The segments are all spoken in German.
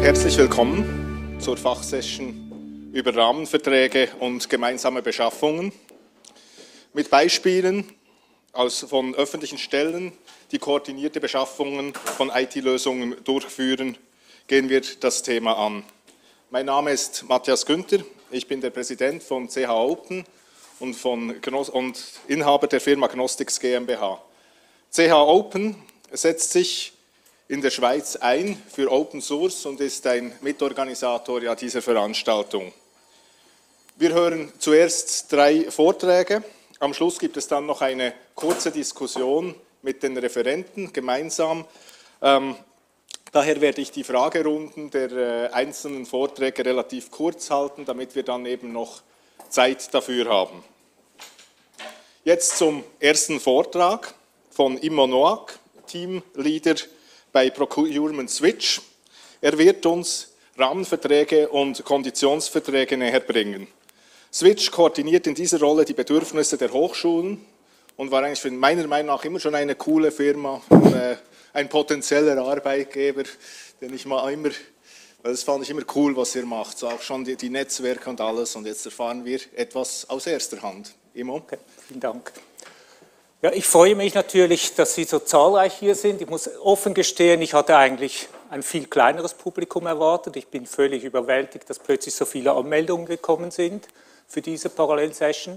Herzlich willkommen zur Fachsession über Rahmenverträge und gemeinsame Beschaffungen. Mit Beispielen von öffentlichen Stellen, die koordinierte Beschaffungen von IT-Lösungen durchführen, gehen wir das Thema an. Mein Name ist Matthias Günther, ich bin der Präsident von CH Open und Inhaber der Firma Gnostics GmbH. CH Open setzt sich in der Schweiz ein für Open Source und ist ein Mitorganisator dieser Veranstaltung. Wir hören zuerst 3 Vorträge. Am Schluss gibt es dann noch eine kurze Diskussion mit den Referenten gemeinsam. Daher werde ich die Fragerunden der einzelnen Vorträge relativ kurz halten, damit wir dann eben noch Zeit dafür haben. Jetzt zum ersten Vortrag von Immo Noack, Teamleader bei Procurement Switch. Er wird uns Rahmenverträge und Konditionsverträge näher bringen. Switch koordiniert in dieser Rolle die Bedürfnisse der Hochschulen und war eigentlich meiner Meinung nach immer schon eine coole Firma, ein potenzieller Arbeitgeber, den ich mal immer, das fand ich immer cool, was ihr macht, so auch schon die Netzwerke und alles, und jetzt erfahren wir etwas aus erster Hand. Immo? Okay, vielen Dank. Ja, ich freue mich natürlich, dass Sie so zahlreich hier sind. Ich muss offen gestehen, ich hatte eigentlich ein viel kleineres Publikum erwartet. Ich bin völlig überwältigt, dass plötzlich so viele Anmeldungen gekommen sind für diese Parallelsession.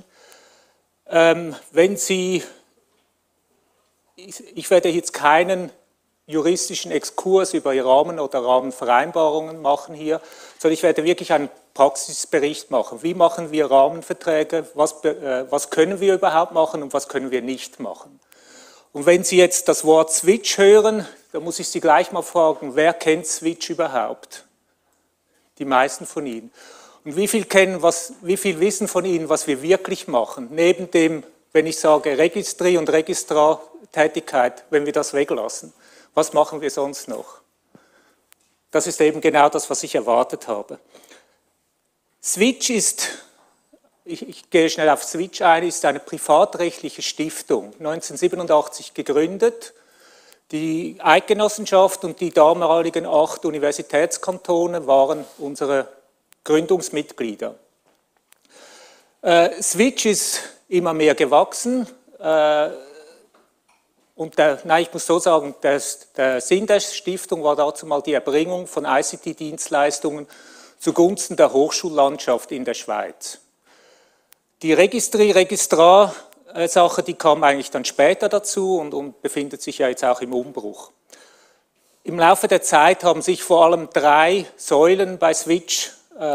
Ich werde jetzt keinen juristischen Exkurs über Rahmen oder Rahmenvereinbarungen machen hier, sondern ich werde wirklich einen Praxisbericht machen. Wie machen wir Rahmenverträge, was können wir überhaupt machen und was können wir nicht machen. Und wenn Sie jetzt das Wort Switch hören, dann muss ich Sie gleich mal fragen, wer kennt Switch überhaupt? Die meisten von Ihnen. Und wie viel wissen von Ihnen, was wir wirklich machen? Neben dem, wenn ich sage Registry- und Registrartätigkeit, wenn wir das weglassen. Was machen wir sonst noch? Das ist eben genau das, was ich erwartet habe. Switch ist, ich gehe schnell auf Switch ein, ist eine privatrechtliche Stiftung, 1987 gegründet. Die Eidgenossenschaft und die damaligen 8 Universitätskantone waren unsere Gründungsmitglieder. Switch ist immer mehr gewachsen. Ich muss so sagen, der Sinn der Stiftung war dazu mal die Erbringung von ICT-Dienstleistungen zugunsten der Hochschullandschaft in der Schweiz. Die Registrar-Sache, die kam eigentlich dann später dazu und befindet sich ja jetzt auch im Umbruch. Im Laufe der Zeit haben sich vor allem 3 Säulen bei Switch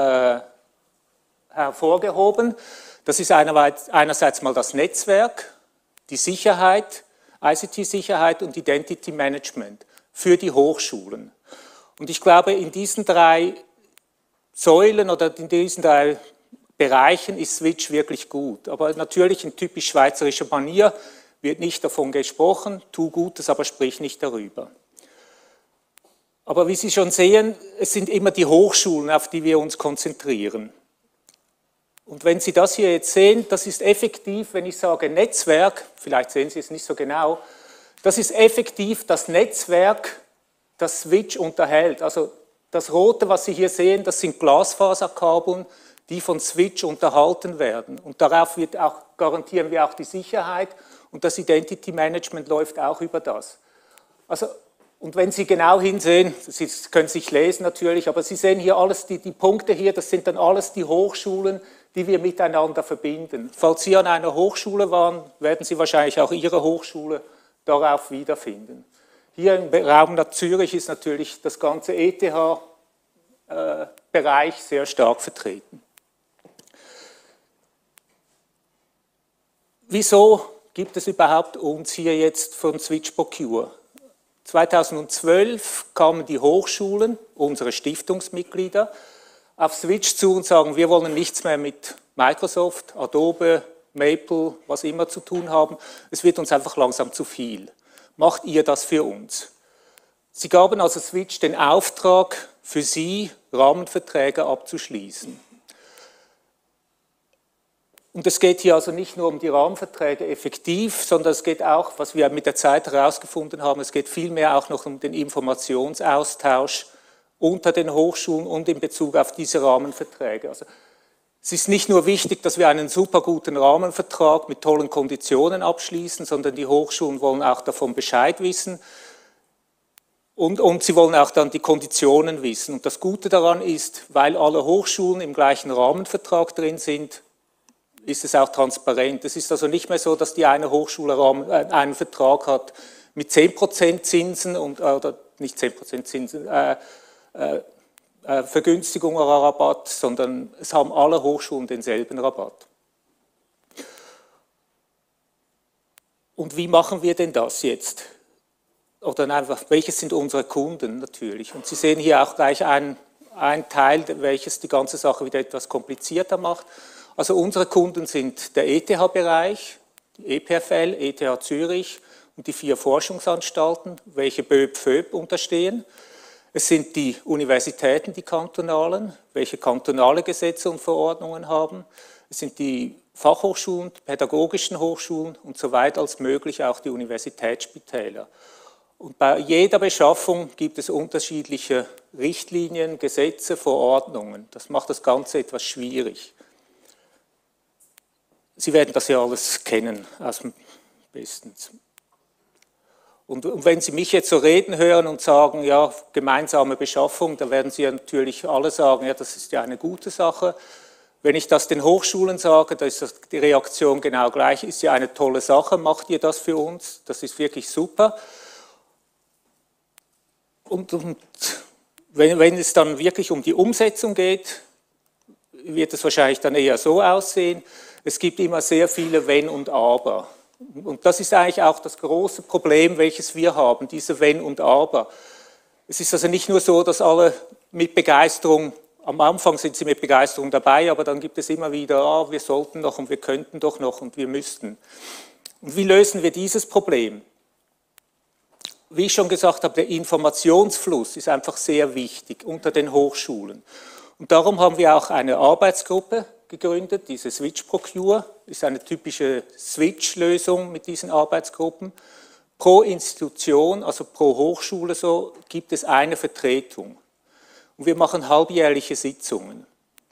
hervorgehoben. Das ist einerseits mal das Netzwerk, die Sicherheit, ICT-Sicherheit und Identity Management für die Hochschulen. Und ich glaube, in diesen 3 Säulen oder in diesen 3 Bereichen ist Switch wirklich gut. Aber natürlich in typisch schweizerischer Manier wird nicht davon gesprochen, tu Gutes, aber sprich nicht darüber. Aber wie Sie schon sehen, es sind immer die Hochschulen, auf die wir uns konzentrieren. Und wenn Sie das hier jetzt sehen, das ist effektiv, wenn ich sage Netzwerk, vielleicht sehen Sie es nicht so genau, das ist effektiv das Netzwerk, das Switch unterhält. Also das Rote, was Sie hier sehen, das sind Glasfaserkabeln, die von Switch unterhalten werden. Und darauf garantieren wir auch die Sicherheit und das Identity Management läuft auch über das. Also, und wenn Sie genau hinsehen, Sie können sich lesen natürlich, aber Sie sehen hier alles, die Punkte hier, das sind dann alles die Hochschulen, die wir miteinander verbinden. Falls Sie an einer Hochschule waren, werden Sie wahrscheinlich auch Ihre Hochschule darauf wiederfinden. Hier im Raum Zürich ist natürlich das ganze ETH-Bereich sehr stark vertreten. Wieso gibt es überhaupt uns hier jetzt von Switch Procure? 2012 kamen die Hochschulen, unsere Stiftungsmitglieder, auf Switch zu und sagen, wir wollen nichts mehr mit Microsoft, Adobe, Maple, was immer zu tun haben. Es wird uns einfach langsam zu viel. Macht ihr das für uns? Sie gaben also Switch den Auftrag, für Sie Rahmenverträge abzuschließen. Und es geht hier also nicht nur um die Rahmenverträge effektiv, sondern es geht auch, was wir mit der Zeit herausgefunden haben, es geht vielmehr auch noch um den Informationsaustausch unter den Hochschulen und in Bezug auf diese Rahmenverträge. Also es ist nicht nur wichtig, dass wir einen super guten Rahmenvertrag mit tollen Konditionen abschließen, sondern die Hochschulen wollen auch davon Bescheid wissen und sie wollen auch dann die Konditionen wissen. Und das Gute daran ist, weil alle Hochschulen im gleichen Rahmenvertrag drin sind, ist es auch transparent. Es ist also nicht mehr so, dass die eine Hochschule einen Vertrag hat mit 10% Zinsen oder nicht 10% Zinsen, Vergünstigung oder Rabatt, sondern es haben alle Hochschulen denselben Rabatt. Und wie machen wir denn das jetzt? Oder einfach, welches sind unsere Kunden natürlich? Und Sie sehen hier auch gleich ein Teil, welches die ganze Sache wieder etwas komplizierter macht. Also unsere Kunden sind der ETH-Bereich, die EPFL, ETH Zürich und die 4 Forschungsanstalten, welche BÖP, FÖP unterstehen. Es sind die Universitäten, die kantonalen, welche kantonale Gesetze und Verordnungen haben. Es sind die Fachhochschulen, die pädagogischen Hochschulen und so weit als möglich auch die Universitätsspitäler. Und bei jeder Beschaffung gibt es unterschiedliche Richtlinien, Gesetze, Verordnungen. Das macht das Ganze etwas schwierig. Sie werden das ja alles kennen, aus dem bestens. Und wenn Sie mich jetzt so reden hören und sagen, ja, gemeinsame Beschaffung, da werden Sie ja natürlich alle sagen, ja, das ist ja eine gute Sache. Wenn ich das den Hochschulen sage, da ist die Reaktion genau gleich, ist ja eine tolle Sache, macht ihr das für uns, das ist wirklich super. Und wenn es dann wirklich um die Umsetzung geht, wird es wahrscheinlich dann eher so aussehen, es gibt immer sehr viele Wenn und Aber. Und das ist eigentlich auch das große Problem, welches wir haben, diese Wenn und Aber. Es ist also nicht nur so, dass alle mit Begeisterung, am Anfang sind sie mit Begeisterung dabei, aber dann gibt es immer wieder, wir sollten noch und wir könnten doch noch und wir müssten. Und wie lösen wir dieses Problem? Wie ich schon gesagt habe, der Informationsfluss ist einfach sehr wichtig unter den Hochschulen. Und darum haben wir auch eine Arbeitsgruppe gegründet, diese Switch Procure, ist eine typische Switch-Lösung mit diesen Arbeitsgruppen. Pro Institution, also pro Hochschule so, gibt es eine Vertretung. Und wir machen halbjährliche Sitzungen.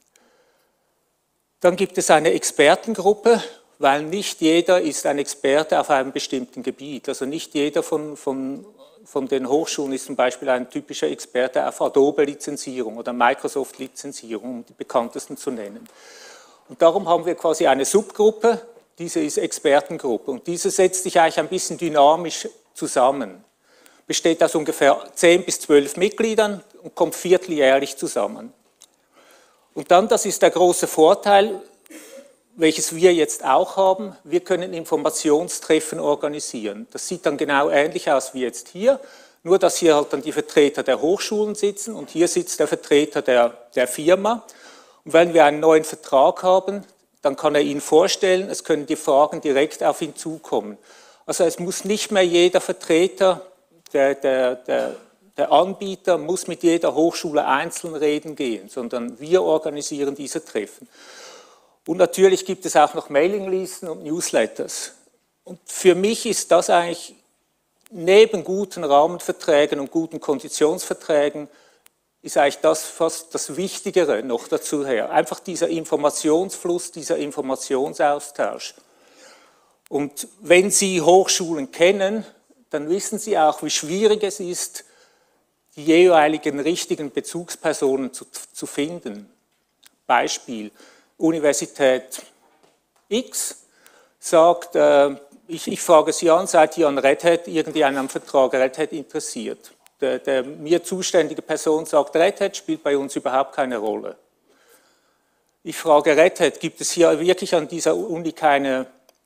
Dann gibt es eine Expertengruppe, weil nicht jeder ist ein Experte auf einem bestimmten Gebiet. Also nicht jeder von den Hochschulen ist zum Beispiel ein typischer Experte auf Adobe-Lizenzierung oder Microsoft-Lizenzierung, um die bekanntesten zu nennen. Und darum haben wir quasi eine Subgruppe, diese ist Expertengruppe. Und diese setzt sich eigentlich ein bisschen dynamisch zusammen. Besteht aus ungefähr 10 bis 12 Mitgliedern und kommt vierteljährlich zusammen. Und dann, das ist der große Vorteil, welches wir jetzt auch haben, wir können Informationstreffen organisieren. Das sieht dann genau ähnlich aus wie jetzt hier, nur dass hier halt dann die Vertreter der Hochschulen sitzen und hier sitzt der Vertreter der Firma. Und wenn wir einen neuen Vertrag haben, dann kann er Ihnen vorstellen, es können die Fragen direkt auf ihn zukommen. Also es muss nicht mehr jeder Vertreter, der Anbieter muss mit jeder Hochschule einzeln reden gehen, sondern wir organisieren diese Treffen. Und natürlich gibt es auch noch Mailinglisten und Newsletters. Und für mich ist das eigentlich neben guten Rahmenverträgen und guten Konditionsverträgen ist eigentlich das fast das Wichtigere noch dazu her. Einfach dieser Informationsfluss, dieser Informationsaustausch. Und wenn Sie Hochschulen kennen, dann wissen Sie auch, wie schwierig es ist, die jeweiligen richtigen Bezugspersonen zu finden. Beispiel, Universität X sagt, ich frage Sie an, seid ihr an Red Hat irgendeinem Vertrag Red Hat interessiert? Der mir zuständige Person sagt, Red Hat spielt bei uns überhaupt keine Rolle. Ich frage Red Hat, gibt es hier wirklich an dieser Uni keinen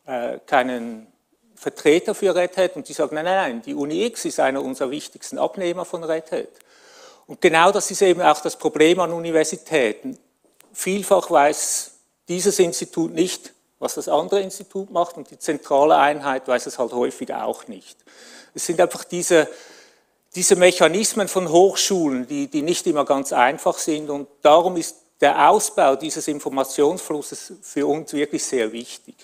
Vertreter für Red Hat? Und die sagen, nein, die Uni X ist einer unserer wichtigsten Abnehmer von Red Hat. Und genau das ist eben auch das Problem an Universitäten. Vielfach weiß dieses Institut nicht, was das andere Institut macht und die zentrale Einheit weiß es halt häufig auch nicht. Es sind einfach diese Mechanismen von Hochschulen, die nicht immer ganz einfach sind und darum ist der Ausbau dieses Informationsflusses für uns wirklich sehr wichtig.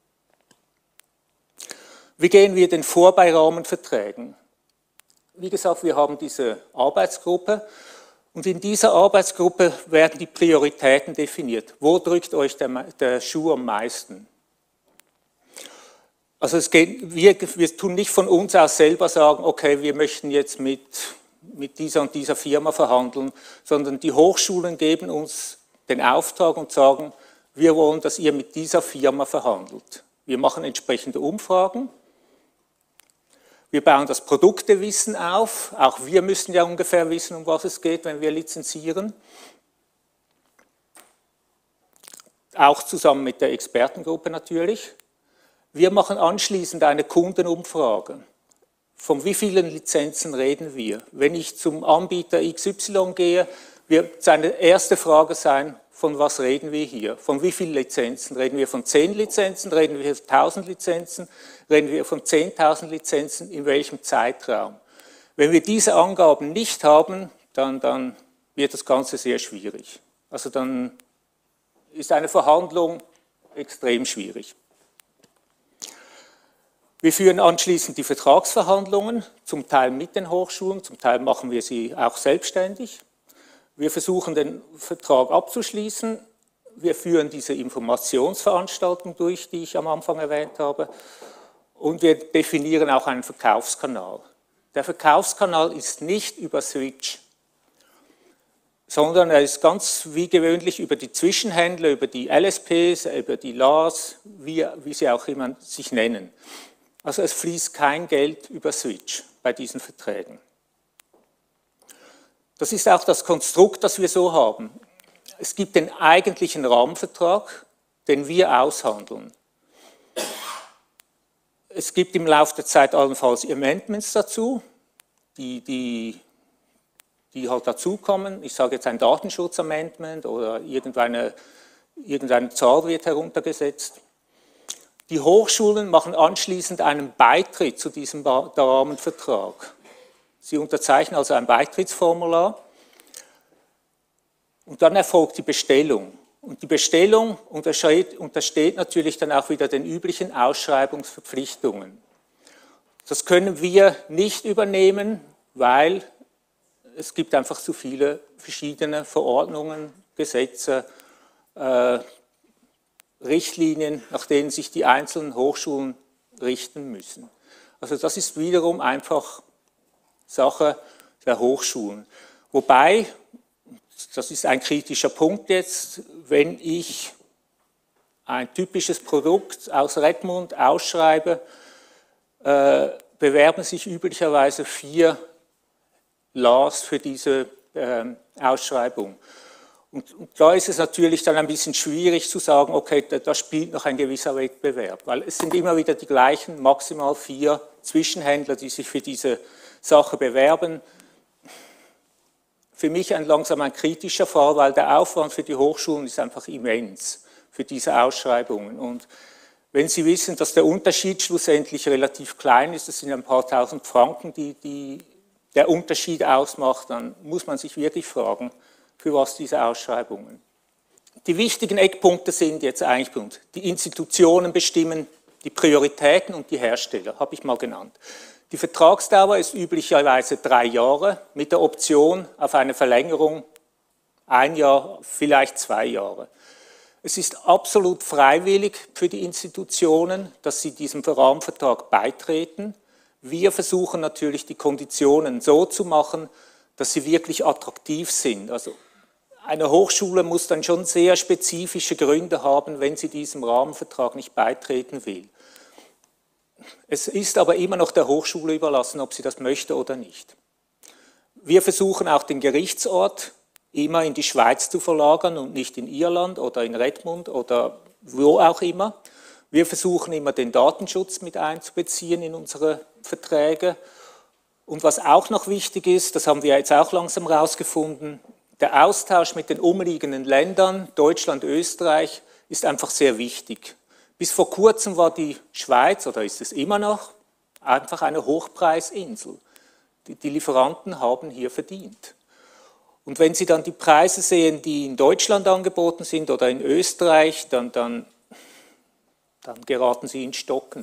Wie gehen wir denn vor bei Rahmenverträgen? Wie gesagt, wir haben diese Arbeitsgruppe Und in dieser Arbeitsgruppe werden die Prioritäten definiert. Wo drückt euch der Schuh am meisten? Also wir tun nicht von uns aus selber sagen, okay, wir möchten jetzt mit dieser und dieser Firma verhandeln, sondern die Hochschulen geben uns den Auftrag und sagen, wir wollen, dass ihr mit dieser Firma verhandelt. Wir machen entsprechende Umfragen. Wir bauen das Produktewissen auf. Auch wir müssen ja ungefähr wissen, um was es geht, wenn wir lizenzieren. Auch zusammen mit der Expertengruppe natürlich. Wir machen anschließend eine Kundenumfrage. Von wie vielen Lizenzen reden wir? Wenn ich zum Anbieter XY gehe, wird seine erste Frage sein, von was reden wir hier? Von wie vielen Lizenzen? Reden wir von 10 Lizenzen? Reden wir von 1000 Lizenzen? Reden wir von 10.000 Lizenzen? In welchem Zeitraum? Wenn wir diese Angaben nicht haben, dann wird das Ganze sehr schwierig. Also dann ist eine Verhandlung extrem schwierig. Wir führen anschließend die Vertragsverhandlungen, zum Teil mit den Hochschulen, zum Teil machen wir sie auch selbstständig. Wir versuchen, den Vertrag abzuschließen. Wir führen diese Informationsveranstaltung durch, die ich am Anfang erwähnt habe. Und wir definieren auch einen Verkaufskanal. Der Verkaufskanal ist nicht über Switch, sondern er ist ganz wie gewöhnlich über die Zwischenhändler, über die LSPs, über die LAS, wie sie auch immer sich nennen. Also es fließt kein Geld über Switch bei diesen Verträgen. Das ist auch das Konstrukt, das wir so haben. Es gibt den eigentlichen Rahmenvertrag, den wir aushandeln. Es gibt im Laufe der Zeit allenfalls Amendments dazu, die halt dazukommen. Ich sage jetzt ein Datenschutz-Amendment oder irgendeine Zahl wird heruntergesetzt. Die Hochschulen machen anschließend einen Beitritt zu diesem Rahmenvertrag. Sie unterzeichnen also ein Beitrittsformular und dann erfolgt die Bestellung. Und die Bestellung untersteht natürlich dann auch wieder den üblichen Ausschreibungsverpflichtungen. Das können wir nicht übernehmen, weil es gibt einfach zu viele verschiedene Verordnungen, Gesetze, Richtlinien, nach denen sich die einzelnen Hochschulen richten müssen. Also das ist wiederum einfach Sache der Hochschulen. Wobei, das ist ein kritischer Punkt jetzt, wenn ich ein typisches Produkt aus Redmond ausschreibe, bewerben sich üblicherweise 4 LAs für diese Ausschreibung. Und da ist es natürlich dann ein bisschen schwierig zu sagen, okay, da spielt noch ein gewisser Wettbewerb, weil es sind immer wieder die gleichen, maximal 4 Zwischenhändler, die sich für diese Sache bewerben. Für mich langsam ein kritischer Fall, weil der Aufwand für die Hochschulen ist einfach immens für diese Ausschreibungen. Und wenn Sie wissen, dass der Unterschied schlussendlich relativ klein ist, das sind ein paar tausend Franken, die der Unterschied ausmacht, dann muss man sich wirklich fragen, für was diese Ausschreibungen. Die wichtigen Eckpunkte sind jetzt eigentlich, die Institutionen bestimmen die Prioritäten und die Hersteller, habe ich mal genannt. Die Vertragsdauer ist üblicherweise 3 Jahre mit der Option auf eine Verlängerung 1 Jahr, vielleicht 2 Jahre. Es ist absolut freiwillig für die Institutionen, dass sie diesem Rahmenvertrag beitreten. Wir versuchen natürlich, die Konditionen so zu machen, dass sie wirklich attraktiv sind. Also eine Hochschule muss dann schon sehr spezifische Gründe haben, wenn sie diesem Rahmenvertrag nicht beitreten will. Es ist aber immer noch der Hochschule überlassen, ob sie das möchte oder nicht. Wir versuchen auch den Gerichtsort immer in die Schweiz zu verlagern und nicht in Irland oder in Redmond oder wo auch immer. Wir versuchen immer den Datenschutz mit einzubeziehen in unsere Verträge. Und was auch noch wichtig ist, das haben wir jetzt auch langsam herausgefunden, der Austausch mit den umliegenden Ländern, Deutschland, Österreich, ist einfach sehr wichtig. Bis vor kurzem war die Schweiz, oder ist es immer noch, einfach eine Hochpreisinsel. Die Lieferanten haben hier verdient. Und wenn Sie dann die Preise sehen, die in Deutschland angeboten sind oder in Österreich, dann geraten Sie ins Stocken.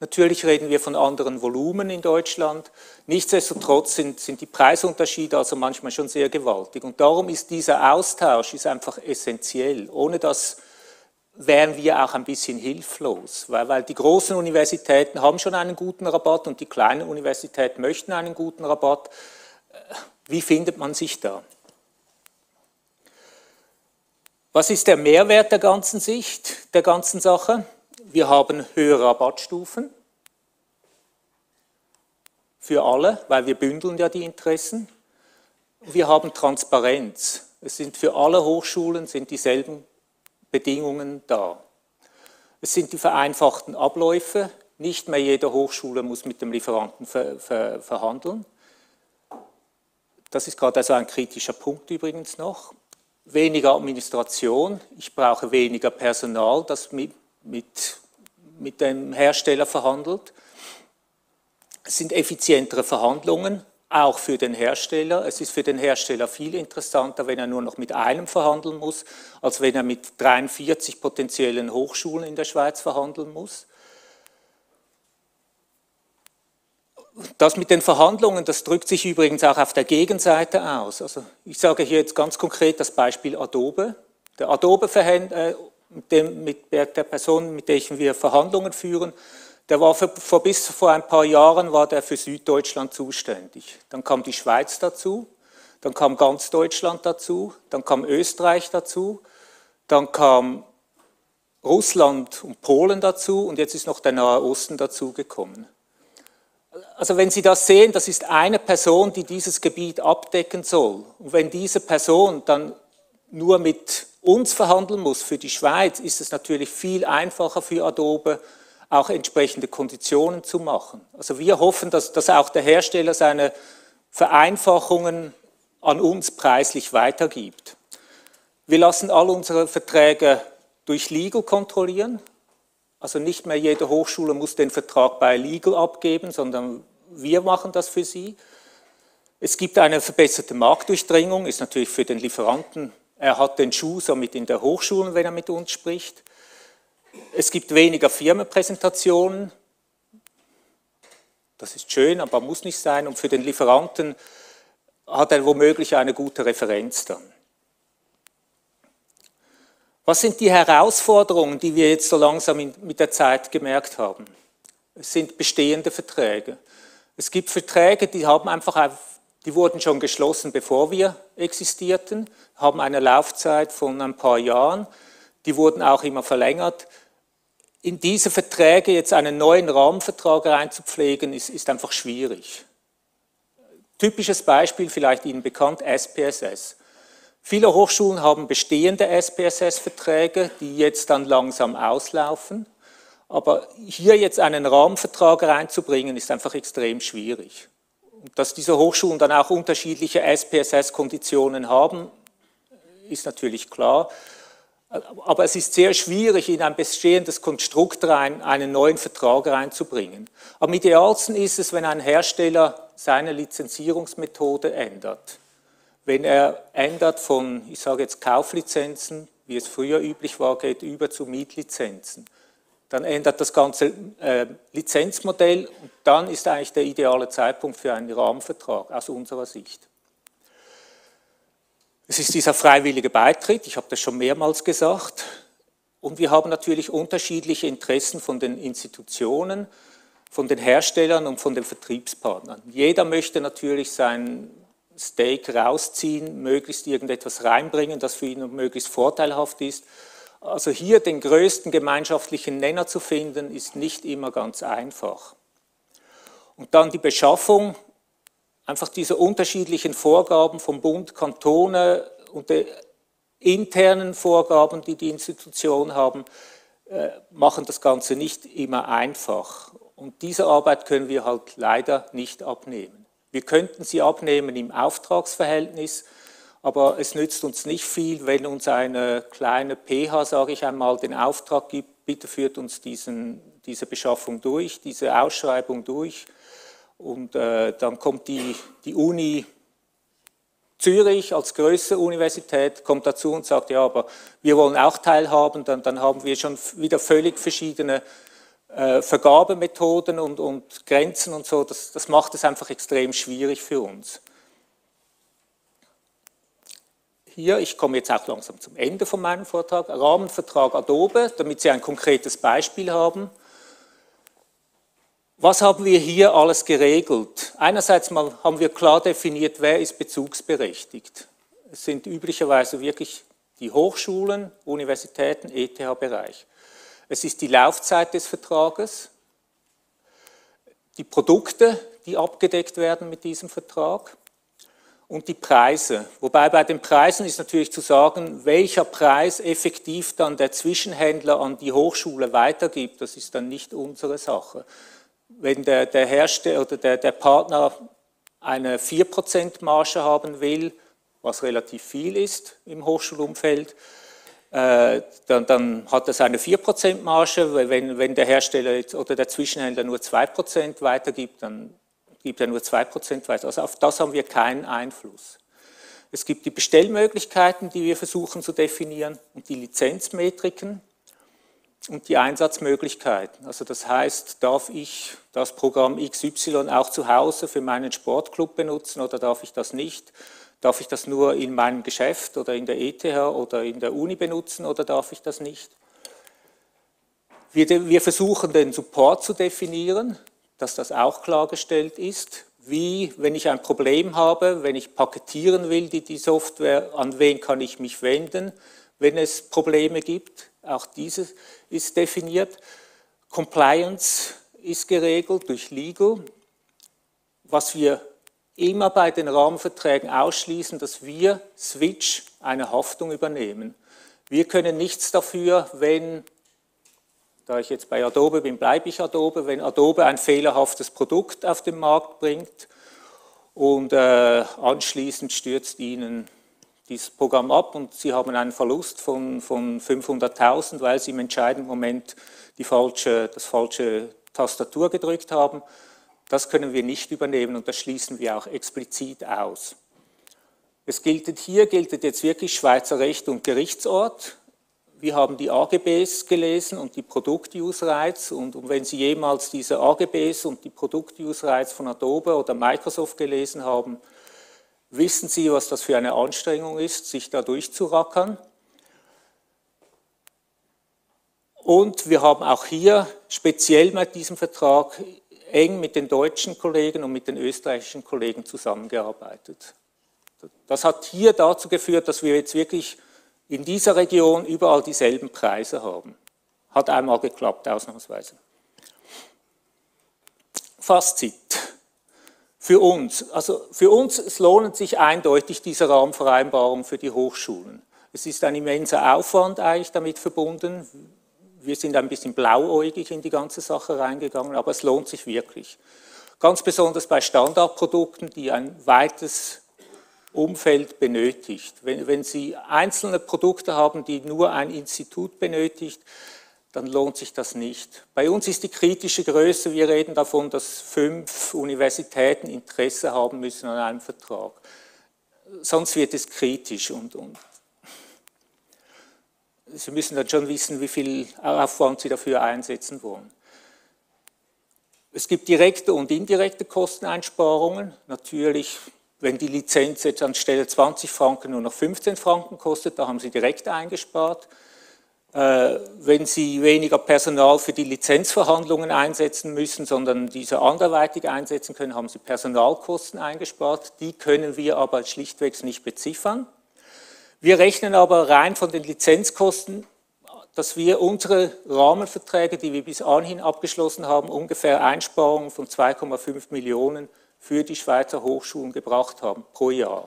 Natürlich reden wir von anderen Volumen in Deutschland. Nichtsdestotrotz sind die Preisunterschiede also manchmal schon sehr gewaltig. Und darum ist dieser Austausch einfach essentiell. Ohne das wären wir auch ein bisschen hilflos, weil die großen Universitäten haben schon einen guten Rabatt und die kleinen Universitäten möchten einen guten Rabatt. Wie findet man sich da? Was ist der Mehrwert der ganzen Sache? Wir haben höhere Rabattstufen für alle, weil wir bündeln ja die Interessen. Wir haben Transparenz. Es sind für alle Hochschulen dieselben Bedingungen da. Es sind die vereinfachten Abläufe. Nicht mehr jede Hochschule muss mit dem Lieferanten verhandeln. Das ist gerade also ein kritischer Punkt übrigens noch. Weniger Administration. Ich brauche weniger Personal, das mit dem Hersteller verhandelt. Es sind effizientere Verhandlungen, auch für den Hersteller. Es ist für den Hersteller viel interessanter, wenn er nur noch mit einem verhandeln muss, als wenn er mit 43 potenziellen Hochschulen in der Schweiz verhandeln muss. Das mit den Verhandlungen, das drückt sich übrigens auch auf der Gegenseite aus. Also ich sage hier jetzt ganz konkret das Beispiel Adobe. Der Adobe-Verhändler, mit der Person, mit der wir Verhandlungen führen, der war bis vor ein paar Jahren war der für Süddeutschland zuständig. Dann kam die Schweiz dazu, dann kam ganz Deutschland dazu, dann kam Österreich dazu, dann kam Russland und Polen dazu und jetzt ist noch der Nahe Osten dazugekommen. Also wenn Sie das sehen, das ist eine Person, die dieses Gebiet abdecken soll. Und wenn diese Person dann nur mit uns verhandeln muss für die Schweiz, ist es natürlich viel einfacher für Adobe, auch entsprechende Konditionen zu machen. Also wir hoffen, dass auch der Hersteller seine Vereinfachungen an uns preislich weitergibt. Wir lassen all unsere Verträge durch Legal kontrollieren. Also nicht mehr jede Hochschule muss den Vertrag bei Legal abgeben, sondern wir machen das für sie. Es gibt eine verbesserte Marktdurchdringung, ist natürlich für den Lieferanten, er hat den Schuh somit in der Hochschule, wenn er mit uns spricht. Es gibt weniger Firmenpräsentationen. Das ist schön, aber muss nicht sein. Und für den Lieferanten hat er womöglich eine gute Referenz dann. Was sind die Herausforderungen, die wir jetzt so langsam mit der Zeit gemerkt haben? Es sind bestehende Verträge. Es gibt Verträge, die wurden schon geschlossen, bevor wir existierten, haben eine Laufzeit von ein paar Jahren. Die wurden auch immer verlängert. In diese Verträge jetzt einen neuen Rahmenvertrag reinzupflegen, ist einfach schwierig. Typisches Beispiel, vielleicht Ihnen bekannt, SPSS. Viele Hochschulen haben bestehende SPSS-Verträge, die jetzt dann langsam auslaufen. Aber hier jetzt einen Rahmenvertrag reinzubringen, ist einfach extrem schwierig. Und dass diese Hochschulen dann auch unterschiedliche SPSS-Konditionen haben, ist natürlich klar. Aber es ist sehr schwierig, in ein bestehendes Konstrukt einen neuen Vertrag reinzubringen. Am idealsten ist es, wenn ein Hersteller seine Lizenzierungsmethode ändert. Wenn er ändert von, ich sage jetzt Kauflizenzen, wie es früher üblich war, geht über zu Mietlizenzen. Dann ändert das ganze Lizenzmodell und dann ist eigentlich der ideale Zeitpunkt für einen Rahmenvertrag aus unserer Sicht. Es ist dieser freiwillige Beitritt, ich habe das schon mehrmals gesagt. Und wir haben natürlich unterschiedliche Interessen von den Institutionen, von den Herstellern und von den Vertriebspartnern. Jeder möchte natürlich sein Steak rausziehen, möglichst irgendetwas reinbringen, das für ihn möglichst vorteilhaft ist. Also hier den größten gemeinschaftlichen Nenner zu finden, ist nicht immer ganz einfach. Und dann die Beschaffung, einfach diese unterschiedlichen Vorgaben vom Bund, Kantone und die internen Vorgaben, die die Institutionen haben, machen das Ganze nicht immer einfach. Und diese Arbeit können wir halt leider nicht abnehmen. Wir könnten sie abnehmen im Auftragsverhältnis, aber es nützt uns nicht viel, wenn uns eine kleine PH, sage ich einmal, den Auftrag gibt, bitte führt uns diese Beschaffung durch, diese Ausschreibung durch. Und dann kommt die Uni Zürich als größte Universität, kommt dazu und sagt, ja, aber wir wollen auch teilhaben, dann haben wir schon wieder völlig verschiedene Vergabemethoden und Grenzen und so, das macht es einfach extrem schwierig für uns. Hier, ich komme jetzt auch langsam zum Ende von meinem Vortrag, Rahmenvertrag Adobe, damit Sie ein konkretes Beispiel haben. Was haben wir hier alles geregelt? Einerseits mal haben wir klar definiert, wer ist bezugsberechtigt. Es sind üblicherweise wirklich die Hochschulen, Universitäten, ETH-Bereich. Es ist die Laufzeit des Vertrages, die Produkte, die abgedeckt werden mit diesem Vertrag und die Preise. Wobei bei den Preisen ist natürlich zu sagen, welcher Preis effektiv dann der Zwischenhändler an die Hochschule weitergibt, das ist dann nicht unsere Sache. Wenn der Hersteller oder der Partner eine 4% Marge haben will, was relativ viel ist im Hochschulumfeld, dann hat das eine 4% Marge. Wenn der Hersteller oder der Zwischenhändler nur 2% weitergibt, dann gibt er nur 2% weiter. Also auf das haben wir keinen Einfluss. Es gibt die Bestellmöglichkeiten, die wir versuchen zu definieren, und die Lizenzmetriken und die Einsatzmöglichkeiten. Also das heißt, darf ich das Programm XY auch zu Hause für meinen Sportclub benutzen oder darf ich das nicht? Darf ich das nur in meinem Geschäft oder in der ETH oder in der Uni benutzen oder darf ich das nicht? Wir versuchen den Support zu definieren, dass das auch klargestellt ist. Wie, wenn ich ein Problem habe, wenn ich paketieren will, die Software, an wen kann ich mich wenden, wenn es Probleme gibt? Auch dieses ist definiert. Compliance ist geregelt durch Legal. Was wir immer bei den Rahmenverträgen ausschließen, dass wir, Switch, eine Haftung übernehmen. Wir können nichts dafür, wenn, da ich jetzt bei Adobe bin, bleibe ich Adobe, wenn Adobe ein fehlerhaftes Produkt auf den Markt bringt und anschließend stürzt Ihnen dieses Programm ab und Sie haben einen Verlust von 500.000, weil Sie im entscheidenden Moment das falsche Tastatur gedrückt haben. Das können wir nicht übernehmen und das schließen wir auch explizit aus. Hier gilt jetzt wirklich Schweizer Recht und Gerichtsort. Wir haben die AGBs gelesen und die Produkt-Use-Rights und wenn Sie jemals diese AGBs und die Produkt-Use-Rights von Adobe oder Microsoft gelesen haben, wissen Sie, was das für eine Anstrengung ist, sich da durchzurackern. Und wir haben auch hier speziell mit diesem Vertrag eng mit den deutschen Kollegen und mit den österreichischen Kollegen zusammengearbeitet. Das hat hier dazu geführt, dass wir jetzt wirklich in dieser Region überall dieselben Preise haben. Hat einmal geklappt, ausnahmsweise. Fazit. Für uns, es lohnt sich eindeutig diese Rahmenvereinbarung für die Hochschulen. Es ist ein immenser Aufwand eigentlich damit verbunden. Wir sind ein bisschen blauäugig in die ganze Sache reingegangen, aber es lohnt sich wirklich. Ganz besonders bei Standardprodukten, die ein weites Umfeld benötigt. Wenn Sie einzelne Produkte haben, die nur ein Institut benötigt, dann lohnt sich das nicht. Bei uns ist die kritische Größe, wir reden davon, dass 5 Universitäten Interesse haben müssen an einem Vertrag. Sonst wird es kritisch und Sie müssen dann schon wissen, wie viel Aufwand Sie dafür einsetzen wollen. Es gibt direkte und indirekte Kosteneinsparungen. Natürlich, wenn die Lizenz jetzt anstelle 20 Franken nur noch 15 Franken kostet, da haben Sie direkt eingespart. Wenn Sie weniger Personal für die Lizenzverhandlungen einsetzen müssen, sondern diese anderweitig einsetzen können, haben Sie Personalkosten eingespart. Die können wir aber schlichtweg nicht beziffern. Wir rechnen aber rein von den Lizenzkosten, dass wir unsere Rahmenverträge, die wir bis anhin abgeschlossen haben, ungefähr Einsparungen von 2,5 Millionen für die Schweizer Hochschulen gebracht haben pro Jahr.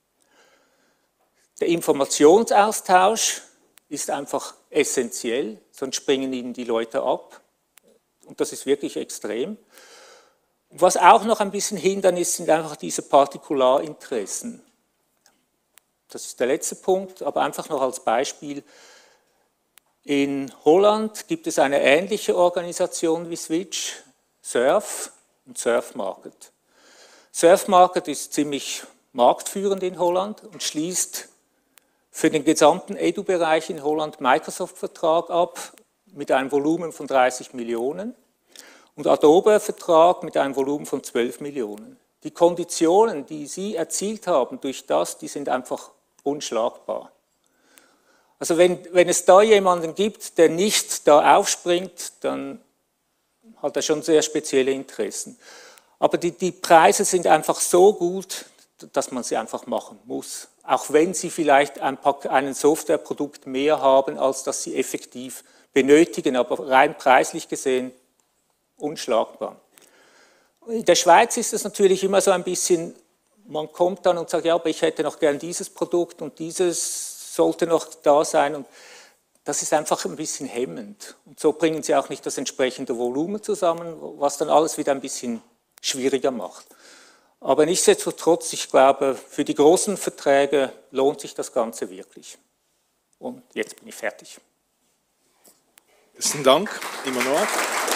Der Informationsaustausch ist einfach essentiell, sonst springen Ihnen die Leute ab. Und das ist wirklich extrem. Und was auch noch ein bisschen Hindernis sind einfach diese Partikularinteressen. Das ist der letzte Punkt, aber einfach noch als Beispiel. In Holland gibt es eine ähnliche Organisation wie Switch, Surf und Surfmarket. Surfmarket ist ziemlich marktführend in Holland und schließt für den gesamten Edu-Bereich in Holland Microsoft-Vertrag ab. mit einem Volumen von 30 Millionen und Adobe-Vertrag mit einem Volumen von 12 Millionen. Die Konditionen, die Sie erzielt haben durch das, die sind einfach unschlagbar. Also wenn es da jemanden gibt, der nicht da aufspringt, dann hat er schon sehr spezielle Interessen. Aber die Preise sind einfach so gut, dass man sie einfach machen muss. Auch wenn sie vielleicht ein Softwareprodukt mehr haben, als das sie effektiv benötigen, aber rein preislich gesehen unschlagbar. In der Schweiz ist es natürlich immer so ein bisschen, man kommt dann und sagt, ja, aber ich hätte noch gern dieses Produkt und dieses sollte noch da sein. Und das ist einfach ein bisschen hemmend. Und so bringen sie auch nicht das entsprechende Volumen zusammen, was dann alles wieder ein bisschen schwieriger macht. Aber nichtsdestotrotz, ich glaube, für die großen Verträge lohnt sich das Ganze wirklich. Und jetzt bin ich fertig. Besten Dank, Immanuel.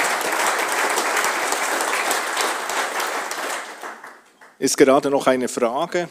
Ist gerade noch eine Frage.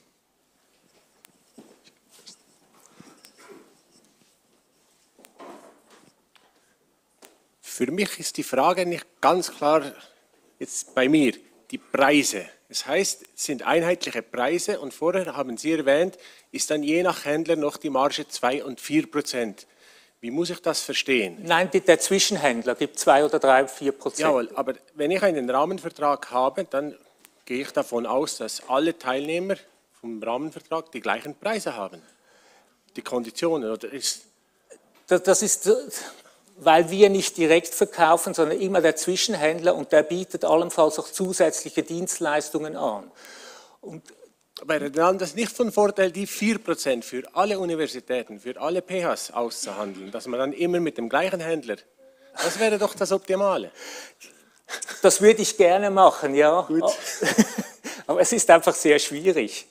Für mich ist die Frage nicht ganz klar jetzt bei mir, die Preise. Das heißt, es sind einheitliche Preise und vorher haben Sie erwähnt, ist dann je nach Händler noch die Marge 2 und 4%. Wie muss ich das verstehen? Nein, der Zwischenhändler gibt 2 oder 3, 4%. Jawohl, aber wenn ich einen Rahmenvertrag habe, dann gehe ich davon aus, dass alle Teilnehmer vom Rahmenvertrag die gleichen Preise haben. Die Konditionen, oder ist... Das ist, weil wir nicht direkt verkaufen, sondern immer der Zwischenhändler und der bietet allenfalls auch zusätzliche Dienstleistungen an. Und wäre dann das nicht von Vorteil, die 4% für alle Universitäten, für alle PHs auszuhandeln, dass man dann immer mit dem gleichen Händler, das wäre doch das Optimale. Das würde ich gerne machen, ja. Gut. Aber es ist einfach sehr schwierig.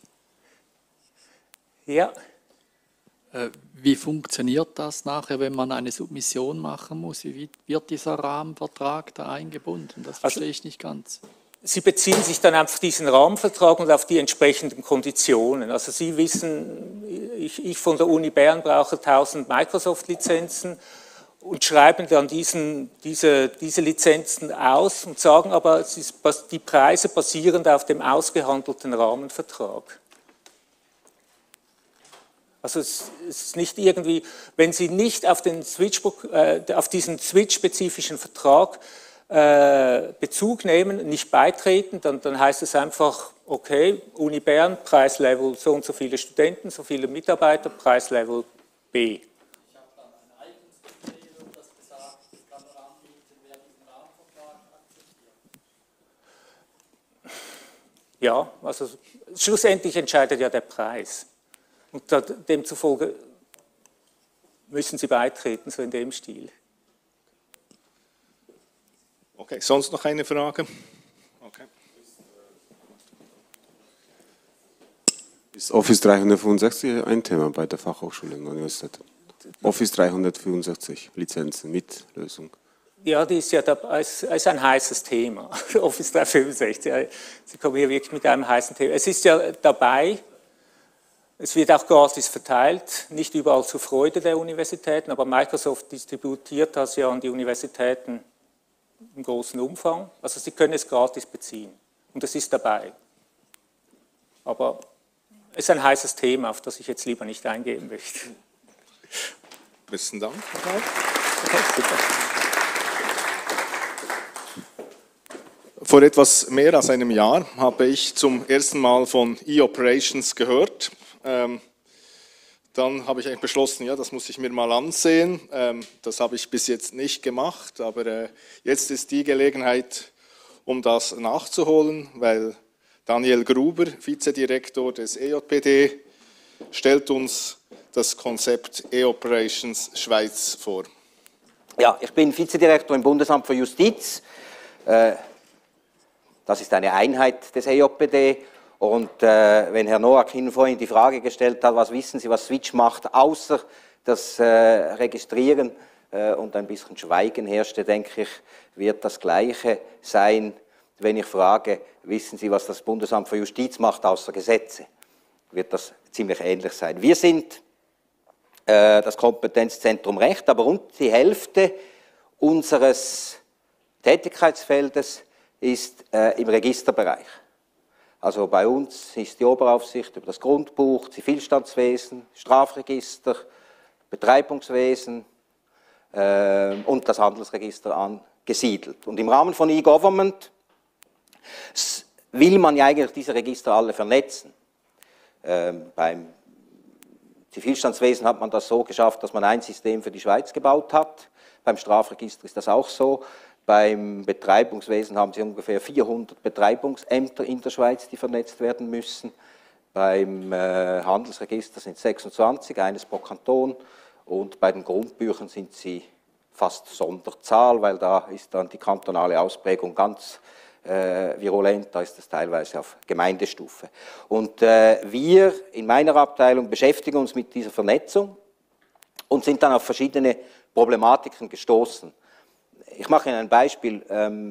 Ja. Wie funktioniert das nachher, wenn man eine Submission machen muss? Wie wird dieser Rahmenvertrag da eingebunden? Das verstehe ich nicht ganz. Sie beziehen sich dann einfach diesen Rahmenvertrag und auf die entsprechenden Konditionen. Also Sie wissen, ich von der Uni Bern brauche 1000 Microsoft-Lizenzen und schreiben dann diese Lizenzen aus und sagen aber, die Preise basieren auf dem ausgehandelten Rahmenvertrag. Also es ist nicht irgendwie, wenn Sie nicht auf diesen Switch-spezifischen Vertrag Bezug nehmen, nicht beitreten, dann heißt es einfach, okay, Uni Bern, Preislevel so und so viele Studenten, so viele Mitarbeiter, Preislevel B. Ich habe dann ein eigenes Kriterium, das besagt, ich kann nur anbieten, wer diesen Rahmenvertrag akzeptiert. Ja, also schlussendlich entscheidet ja der Preis. Und demzufolge müssen Sie beitreten, so in dem Stil. Okay, sonst noch eine Frage? Okay. Ist Office 365 ein Thema bei der Fachhochschule in der Universität? Office 365 Lizenzen mit Lösung. Ja, die ist ja ist ein heißes Thema. Office 365. Sie kommen hier wirklich mit einem heißen Thema. Es ist ja dabei. Es wird auch gratis verteilt, nicht überall zur Freude der Universitäten, aber Microsoft distributiert das ja an die Universitäten im großen Umfang. Also Sie können es gratis beziehen und es ist dabei. Aber es ist ein heißes Thema, auf das ich jetzt lieber nicht eingehen möchte. Besten Dank. Vor etwas mehr als einem Jahr habe ich zum ersten Mal von E-Operations gehört. Dann habe ich eigentlich beschlossen, ja, das muss ich mir mal ansehen. Das habe ich bis jetzt nicht gemacht, aber jetzt ist die Gelegenheit, um das nachzuholen, weil Daniel Gruber, Vizedirektor des EJPD, stellt uns das Konzept E-Operations Schweiz vor. Ja, ich bin Vizedirektor im Bundesamt für Justiz. Das ist eine Einheit des EJPD. Und wenn Herr Noack Ihnen vorhin die Frage gestellt hat, was wissen Sie, was Switch macht, außer das Registrieren und ein bisschen Schweigen herrschte, denke ich, wird das Gleiche sein, wenn ich frage, wissen Sie, was das Bundesamt für Justiz macht, außer Gesetze? Wird das ziemlich ähnlich sein. Wir sind das Kompetenzzentrum Recht, aber rund die Hälfte unseres Tätigkeitsfeldes ist im Registerbereich. Also bei uns ist die Oberaufsicht über das Grundbuch, Zivilstandswesen, Strafregister, Betreibungswesen und das Handelsregister angesiedelt. Und im Rahmen von E-Government will man ja eigentlich diese Register alle vernetzen. Beim Zivilstandswesen hat man das so geschafft, dass man ein System für die Schweiz gebaut hat. Beim Strafregister ist das auch so. Beim Betreibungswesen haben Sie ungefähr 400 Betreibungsämter in der Schweiz, die vernetzt werden müssen. Beim Handelsregister sind es 26, eines pro Kanton. Und bei den Grundbüchern sind sie fast Sonderzahl, weil da ist dann die kantonale Ausprägung ganz virulent, da ist das teilweise auf Gemeindestufe. Und wir in meiner Abteilung beschäftigen uns mit dieser Vernetzung und sind dann auf verschiedene Problematiken gestoßen. Ich mache Ihnen ein Beispiel.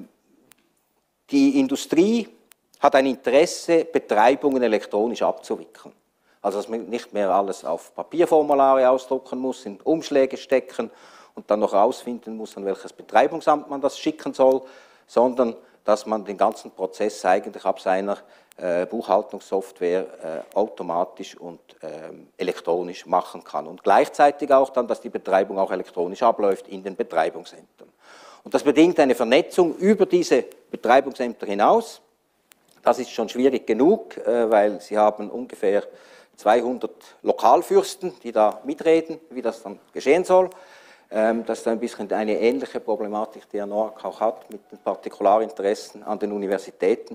Die Industrie hat ein Interesse, Betreibungen elektronisch abzuwickeln. Also dass man nicht mehr alles auf Papierformulare ausdrucken muss, in Umschläge stecken und dann noch herausfinden muss, an welches Betreibungsamt man das schicken soll, sondern dass man den ganzen Prozess eigentlich ab seiner Buchhaltungssoftware automatisch und elektronisch machen kann. Und gleichzeitig auch dann, dass die Betreibung auch elektronisch abläuft in den Betreibungsämtern. Und das bedingt eine Vernetzung über diese Betreibungsämter hinaus. Das ist schon schwierig genug, weil sie haben ungefähr 200 Lokalfürsten, die da mitreden, wie das dann geschehen soll. Das ist ein bisschen eine ähnliche Problematik, die Herr Noack auch hat, mit den Partikularinteressen an den Universitäten.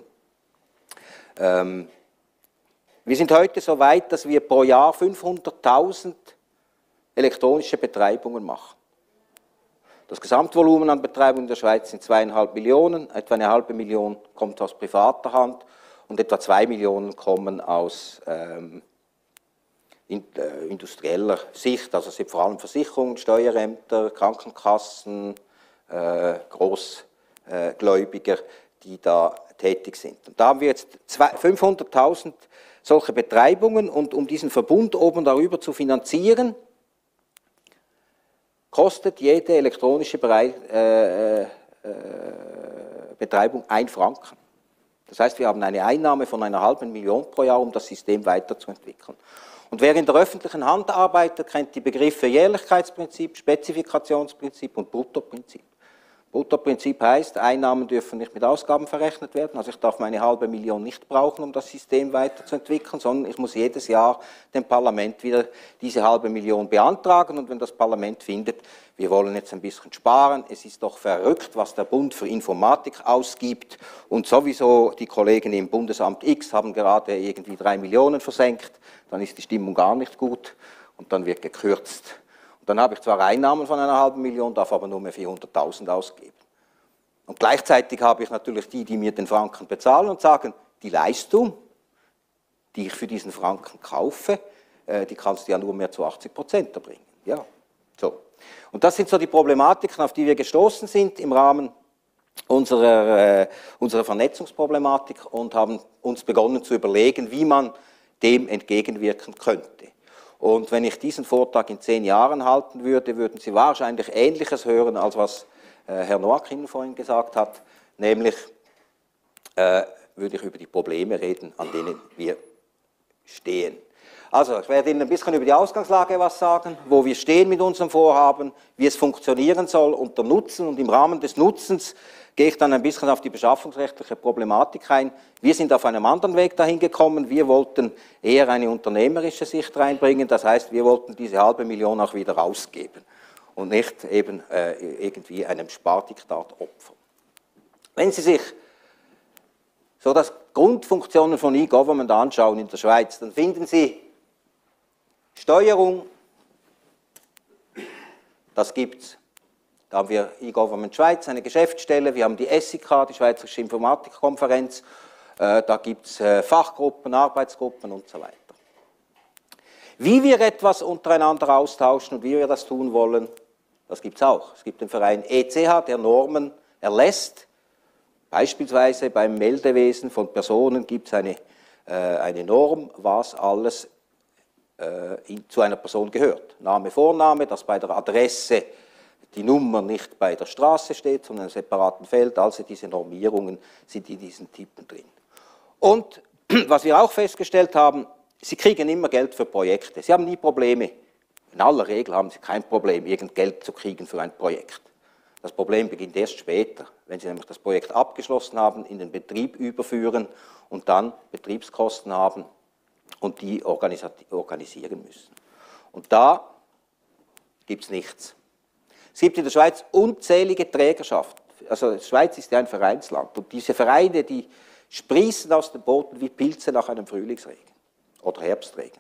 Wir sind heute so weit, dass wir pro Jahr 500.000 elektronische Betreibungen machen. Das Gesamtvolumen an Betreibungen in der Schweiz sind 2,5 Millionen, etwa 1,5 Million kommt aus privater Hand und etwa 2 Millionen kommen aus industrieller Sicht, also es sind vor allem Versicherungen, Steuerämter, Krankenkassen, Großgläubiger, die da tätig sind. Und da haben wir jetzt 500.000 solche Betreibungen und um diesen Verbund oben darüber zu finanzieren, kostet jede elektronische Betreibung 1 Franken. Das heißt, wir haben eine Einnahme von 1,5 Million pro Jahr, um das System weiterzuentwickeln. Und wer in der öffentlichen Hand arbeitet, kennt die Begriffe Jährlichkeitsprinzip, Spezifikationsprinzip und Bruttoprinzip. Bruttoprinzip heißt, Einnahmen dürfen nicht mit Ausgaben verrechnet werden, also ich darf meine 1,5 Million nicht brauchen, um das System weiterzuentwickeln, sondern ich muss jedes Jahr dem Parlament wieder diese 1,5 Million beantragen und wenn das Parlament findet, wir wollen jetzt ein bisschen sparen, es ist doch verrückt, was der Bund für Informatik ausgibt und sowieso die Kollegen im Bundesamt X haben gerade irgendwie 3 Millionen versenkt, dann ist die Stimmung gar nicht gut und dann wird gekürzt. Und dann habe ich zwar Einnahmen von 1,5 Million, darf aber nur mehr 400.000 ausgeben. Und gleichzeitig habe ich natürlich die, die mir den Franken bezahlen und sagen, die Leistung, die ich für diesen Franken kaufe, die kannst du ja nur mehr zu 80% erbringen. Ja, so. Und das sind so die Problematiken, auf die wir gestoßen sind im Rahmen unserer Vernetzungsproblematik und haben uns begonnen zu überlegen, wie man dem entgegenwirken könnte. Und wenn ich diesen Vortrag in 10 Jahren halten würde, würden Sie wahrscheinlich Ähnliches hören, als was Herr Noack Ihnen vorhin gesagt hat, nämlich würde ich über die Probleme reden, an denen wir stehen. Also, ich werde Ihnen ein bisschen über die Ausgangslage was sagen, wo wir stehen mit unserem Vorhaben, wie es funktionieren soll und der Nutzen. Und im Rahmen des Nutzens gehe ich dann ein bisschen auf die beschaffungsrechtliche Problematik ein. Wir sind auf einem anderen Weg dahin gekommen. Wir wollten eher eine unternehmerische Sicht reinbringen. Das heißt, wir wollten diese 1,5 Million auch wieder ausgeben und nicht eben irgendwie einem Spardiktat opfern. Wenn Sie sich so das Grundfunktionen von E-Government anschauen in der Schweiz, dann finden Sie Steuerung, das gibt es. Da haben wir E-Government Schweiz, eine Geschäftsstelle, wir haben die SIK, die Schweizerische Informatikkonferenz, da gibt es Fachgruppen, Arbeitsgruppen und so weiter. Wie wir etwas untereinander austauschen und wie wir das tun wollen, das gibt es auch. Es gibt den Verein ECH, der Normen erlässt. Beispielsweise beim Meldewesen von Personen gibt es eine Norm, was alles zu einer Person gehört. Name, Vorname, dass bei der Adresse die Nummer nicht bei der Straße steht, sondern in einem separaten Feld. Also diese Normierungen sind in diesen Typen drin. Und was wir auch festgestellt haben, Sie kriegen immer Geld für Projekte. Sie haben nie Probleme. In aller Regel haben Sie kein Problem, irgend Geld zu kriegen für ein Projekt. Das Problem beginnt erst später, wenn Sie nämlich das Projekt abgeschlossen haben, in den Betrieb überführen und dann Betriebskosten haben und die organisieren müssen. Und da gibt es nichts. Es gibt in der Schweiz unzählige Trägerschaften. Also die Schweiz ist ja ein Vereinsland und diese Vereine, die sprießen aus dem Boden wie Pilze nach einem Frühlingsregen oder Herbstregen.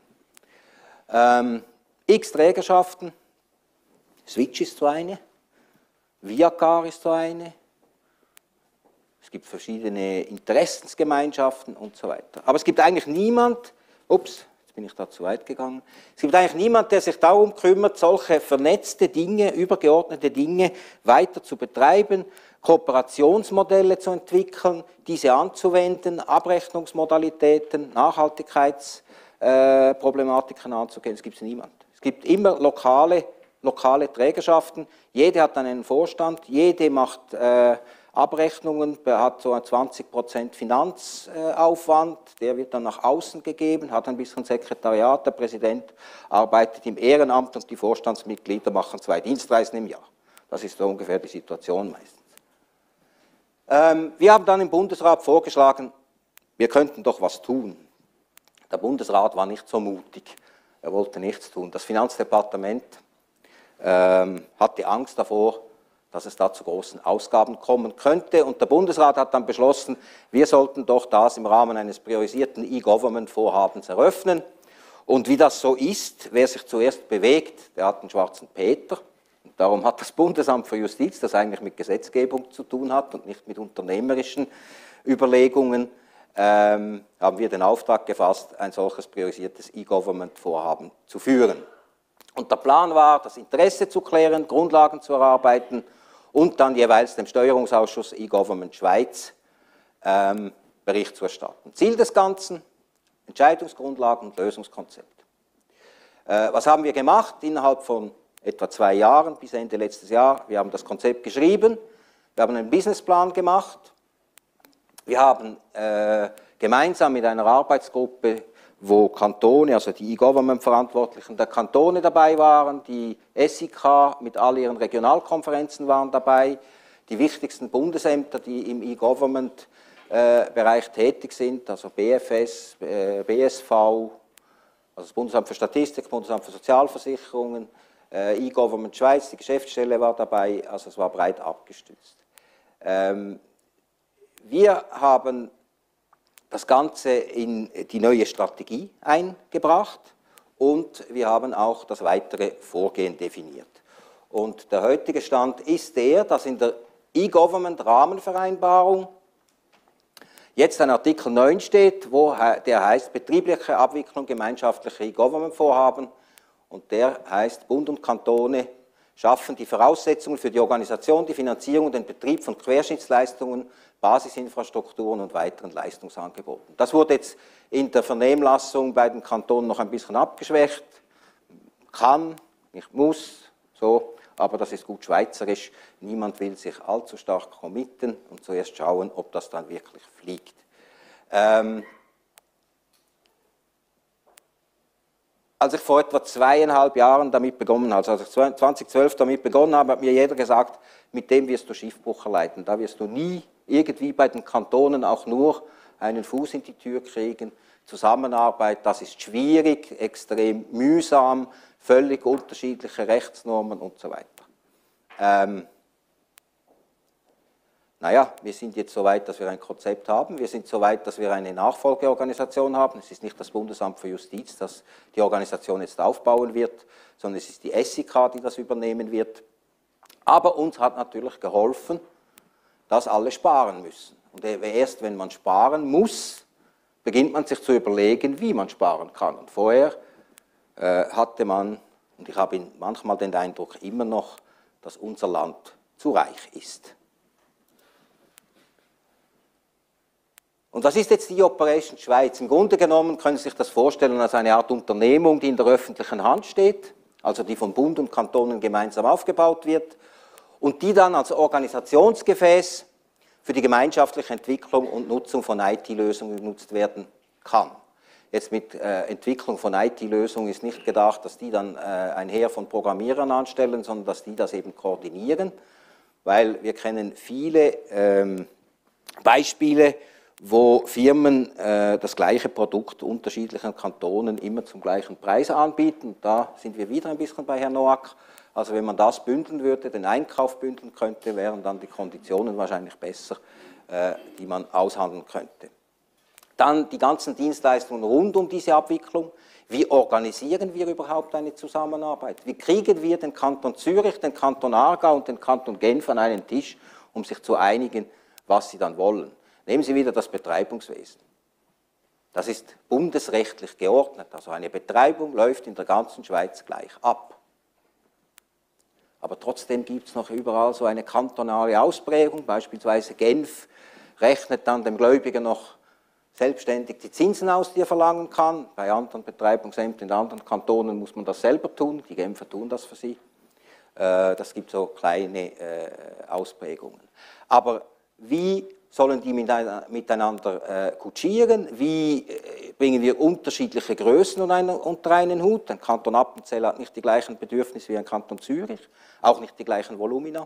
X Trägerschaften, Switch ist so eine, Viacar ist so eine, es gibt verschiedene Interessensgemeinschaften und so weiter. Aber es gibt eigentlich niemand, ups, jetzt bin ich da zu weit gegangen, es gibt eigentlich niemand, der sich darum kümmert, solche vernetzte Dinge, übergeordnete Dinge weiter zu betreiben, Kooperationsmodelle zu entwickeln, diese anzuwenden, Abrechnungsmodalitäten, Nachhaltigkeitsproblematiken anzugehen. Es gibt niemand. Es gibt immer lokale Trägerschaften, jede hat dann einen Vorstand, jede macht Abrechnungen, hat so 20% Finanzaufwand, der wird dann nach außen gegeben, hat ein bisschen Sekretariat, der Präsident arbeitet im Ehrenamt und die Vorstandsmitglieder machen 2 Dienstreisen im Jahr. Das ist so ungefähr die Situation meistens. Wir haben dann im Bundesrat vorgeschlagen, wir könnten doch was tun. Der Bundesrat war nicht so mutig, er wollte nichts tun. Das Finanzdepartement hatte Angst davor, dass es da zu großen Ausgaben kommen könnte. Und der Bundesrat hat dann beschlossen, wir sollten doch das im Rahmen eines priorisierten E-Government-Vorhabens eröffnen. Und wie das so ist, wer sich zuerst bewegt, der hat einen schwarzen Peter. Und darum hat das Bundesamt für Justiz, das eigentlich mit Gesetzgebung zu tun hat und nicht mit unternehmerischen Überlegungen, haben wir den Auftrag gefasst, ein solches priorisiertes E-Government-Vorhaben zu führen. Und der Plan war, das Interesse zu klären, Grundlagen zu erarbeiten und dann jeweils dem Steuerungsausschuss E-Government Schweiz Bericht zu erstatten. Ziel des Ganzen, Entscheidungsgrundlagen und Lösungskonzept. Was haben wir gemacht innerhalb von etwa 2 Jahren bis Ende letztes Jahr? Wir haben das Konzept geschrieben, wir haben einen Businessplan gemacht, wir haben gemeinsam mit einer Arbeitsgruppe, wo Kantone, also die E-Government-Verantwortlichen der Kantone dabei waren, die SIK mit all ihren Regionalkonferenzen waren dabei, die wichtigsten Bundesämter, die im E-Government-Bereich tätig sind, also BFS, BSV, also das Bundesamt für Statistik, Bundesamt für Sozialversicherungen, E-Government Schweiz, die Geschäftsstelle war dabei, also es war breit abgestützt. Wir haben das Ganze in die neue Strategie eingebracht und wir haben auch das weitere Vorgehen definiert. Und der heutige Stand ist der, dass in der E-Government-Rahmenvereinbarung jetzt ein Artikel 9 steht, der heißt betriebliche Abwicklung gemeinschaftlicher E-Government-Vorhaben und der heißt Bund und Kantone schaffen die Voraussetzungen für die Organisation, die Finanzierung und den Betrieb von Querschnittsleistungen, Basisinfrastrukturen und weiteren Leistungsangeboten. Das wurde jetzt in der Vernehmlassung bei den Kantonen noch ein bisschen abgeschwächt. Kann, nicht muss, so, aber das ist gut schweizerisch. Niemand will sich allzu stark committen und zuerst schauen, ob das dann wirklich fliegt. Als ich vor etwa 2,5 Jahren damit begonnen habe, also 2012 damit begonnen habe, hat mir jeder gesagt, mit dem wirst du Schiffbruch erleiden. Da wirst du nie irgendwie bei den Kantonen auch nur einen Fuß in die Tür kriegen. Zusammenarbeit, das ist schwierig, extrem mühsam, völlig unterschiedliche Rechtsnormen und so weiter. Naja, wir sind jetzt so weit, dass wir ein Konzept haben. Wir sind so weit, dass wir eine Nachfolgeorganisation haben. Es ist nicht das Bundesamt für Justiz, das die Organisation jetzt aufbauen wird, sondern es ist die SIK, die das übernehmen wird. Aber uns hat natürlich geholfen, dass alle sparen müssen. Und erst wenn man sparen muss, beginnt man sich zu überlegen, wie man sparen kann. Und vorher hatte man, und ich habe manchmal den Eindruck immer noch, dass unser Land zu reich ist. Und was ist jetzt die Operation Schweiz? Im Grunde genommen können Sie sich das vorstellen als eine Art Unternehmung, die in der öffentlichen Hand steht, also die von Bund und Kantonen gemeinsam aufgebaut wird und die dann als Organisationsgefäß für die gemeinschaftliche Entwicklung und Nutzung von IT-Lösungen genutzt werden kann. Jetzt mit Entwicklung von IT-Lösungen ist nicht gedacht, dass die dann ein Heer von Programmierern anstellen, sondern dass die das eben koordinieren, weil wir kennen viele Beispiele, wo Firmen das gleiche Produkt unterschiedlichen Kantonen immer zum gleichen Preis anbieten. Da sind wir wieder ein bisschen bei Herrn Noack. Also wenn man das bündeln würde, den Einkauf bündeln könnte, wären dann die Konditionen wahrscheinlich besser, die man aushandeln könnte. Dann die ganzen Dienstleistungen rund um diese Abwicklung. Wie organisieren wir überhaupt eine Zusammenarbeit? Wie kriegen wir den Kanton Zürich, den Kanton Aargau und den Kanton Genf an einen Tisch, um sich zu einigen, was sie dann wollen? Nehmen Sie wieder das Betreibungswesen. Das ist bundesrechtlich geordnet. Also eine Betreibung läuft in der ganzen Schweiz gleich ab. Aber trotzdem gibt es noch überall so eine kantonale Ausprägung. Beispielsweise Genf rechnet dann dem Gläubiger noch selbstständig die Zinsen aus, die er verlangen kann. Bei anderen Betreibungsämtern in anderen Kantonen muss man das selber tun. Die Genfer tun das für sie. Das gibt so kleine Ausprägungen. Aber wie sollen die miteinander kutschieren? Wie bringen wir unterschiedliche Größen unter einen Hut? Ein Kanton Appenzell hat nicht die gleichen Bedürfnisse wie ein Kanton Zürich, auch nicht die gleichen Volumina.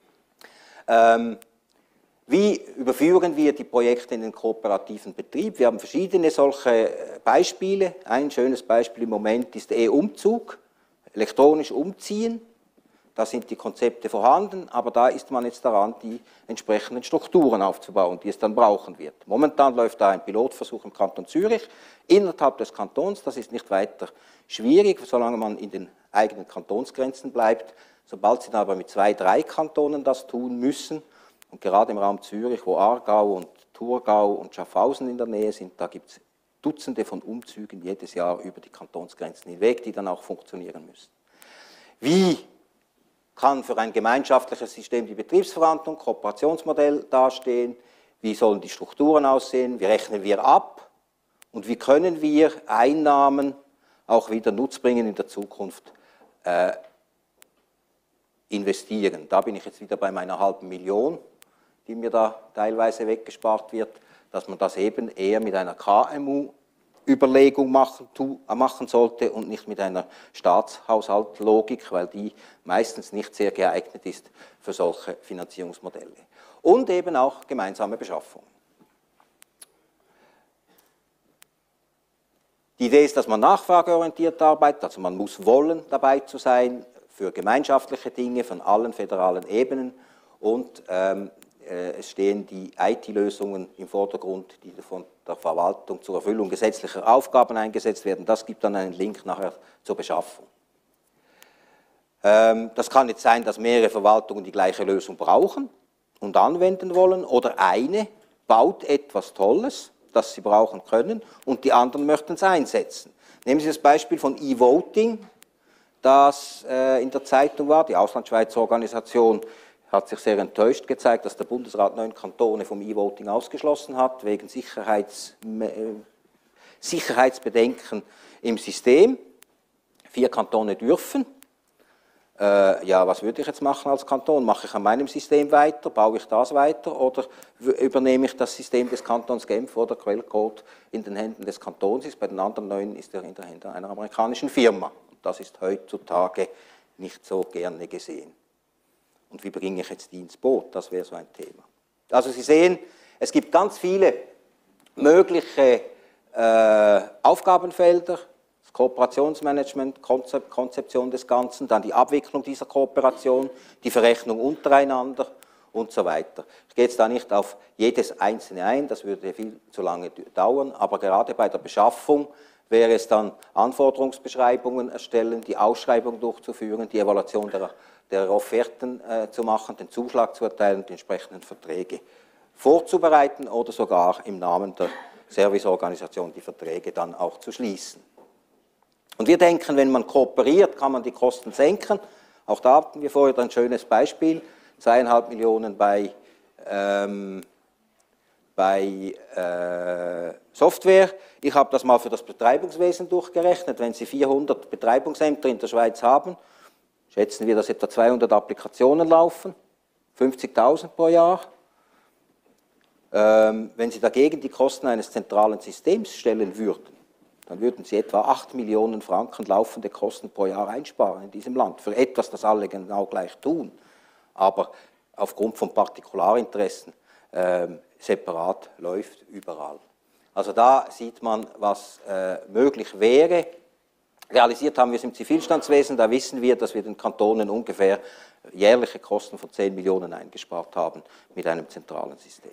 Wie überführen wir die Projekte in den kooperativen Betrieb? Wir haben verschiedene solche Beispiele. Ein schönes Beispiel im Moment ist der E-Umzug, elektronisch umziehen. Da sind die Konzepte vorhanden, aber da ist man jetzt daran, die entsprechenden Strukturen aufzubauen, die es dann brauchen wird. Momentan läuft da ein Pilotversuch im Kanton Zürich, innerhalb des Kantons. Das ist nicht weiter schwierig, solange man in den eigenen Kantonsgrenzen bleibt. Sobald Sie dann aber mit 2, 3 Kantonen das tun müssen, und gerade im Raum Zürich, wo Aargau und Thurgau und Schaffhausen in der Nähe sind, da gibt es Dutzende von Umzügen jedes Jahr über die Kantonsgrenzen hinweg, die dann auch funktionieren müssen. Wie kann für ein gemeinschaftliches System die Betriebsverwaltung, Kooperationsmodell dastehen? Wie sollen die Strukturen aussehen? Wie rechnen wir ab? Und wie können wir Einnahmen auch wieder nutzbringend in der Zukunft investieren? Da bin ich jetzt wieder bei meiner $500.000, die mir da teilweise weggespart wird, dass man das eben eher mit einer KMU-Überlegung machen sollte und nicht mit einer Staatshaushaltlogik, weil die meistens nicht sehr geeignet ist für solche Finanzierungsmodelle. Und eben auch gemeinsame Beschaffung. Die Idee ist, dass man nachfrageorientiert arbeitet, also man muss wollen, dabei zu sein, für gemeinschaftliche Dinge von allen föderalen Ebenen und es stehen die IT-Lösungen im Vordergrund, die von der Verwaltung zur Erfüllung gesetzlicher Aufgaben eingesetzt werden. Das gibt dann einen Link nachher zur Beschaffung. Das kann jetzt sein, dass mehrere Verwaltungen die gleiche Lösung brauchen und anwenden wollen oder eine baut etwas Tolles, das sie brauchen können und die anderen möchten es einsetzen. Nehmen Sie das Beispiel von E-Voting, das in der Zeitung war. Die Auslandschweizer Organisation hat sich sehr enttäuscht gezeigt, dass der Bundesrat 9 Kantone vom E-Voting ausgeschlossen hat, wegen Sicherheitsbedenken im System. 4 Kantone dürfen. Ja, was würde ich jetzt machen als Kanton? Mache ich an meinem System weiter? Baue ich das weiter? Oder übernehme ich das System des Kantons Genf, wo der Quellcode in den Händen des Kantons ist? Bei den anderen 9 ist er in den Händen einer amerikanischen Firma. Das ist heutzutage nicht so gerne gesehen. Und wie bringe ich jetzt die ins Boot? Das wäre so ein Thema. Also Sie sehen, es gibt ganz viele mögliche Aufgabenfelder, das Kooperationsmanagement, Konzeption des Ganzen, dann die Abwicklung dieser Kooperation, die Verrechnung untereinander und so weiter. Ich gehe jetzt da nicht auf jedes einzelne ein, das würde viel zu lange dauern, aber gerade bei der Beschaffung wäre es dann Anforderungsbeschreibungen erstellen, die Ausschreibung durchzuführen, die Evaluation der Offerten zu machen, den Zuschlag zu erteilen, die entsprechenden Verträge vorzubereiten oder sogar im Namen der Serviceorganisation die Verträge dann auch zu schließen. Und wir denken, wenn man kooperiert, kann man die Kosten senken. Auch da hatten wir vorher ein schönes Beispiel, 2,5 Millionen bei bei Software. Ich habe das mal für das Betreibungswesen durchgerechnet. Wenn Sie 400 Betreibungsämter in der Schweiz haben, schätzen wir, dass etwa 200 Applikationen laufen, 50.000 pro Jahr. Wenn Sie dagegen die Kosten eines zentralen Systems stellen würden, dann würden Sie etwa 8 Millionen Franken laufende Kosten pro Jahr einsparen in diesem Land. Für etwas, das alle genau gleich tun, aber aufgrund von Partikularinteressen separat läuft überall. Also da sieht man, was möglich wäre. Realisiert haben wir es im Zivilstandswesen, da wissen wir, dass wir den Kantonen ungefähr jährliche Kosten von 10 Millionen eingespart haben mit einem zentralen System.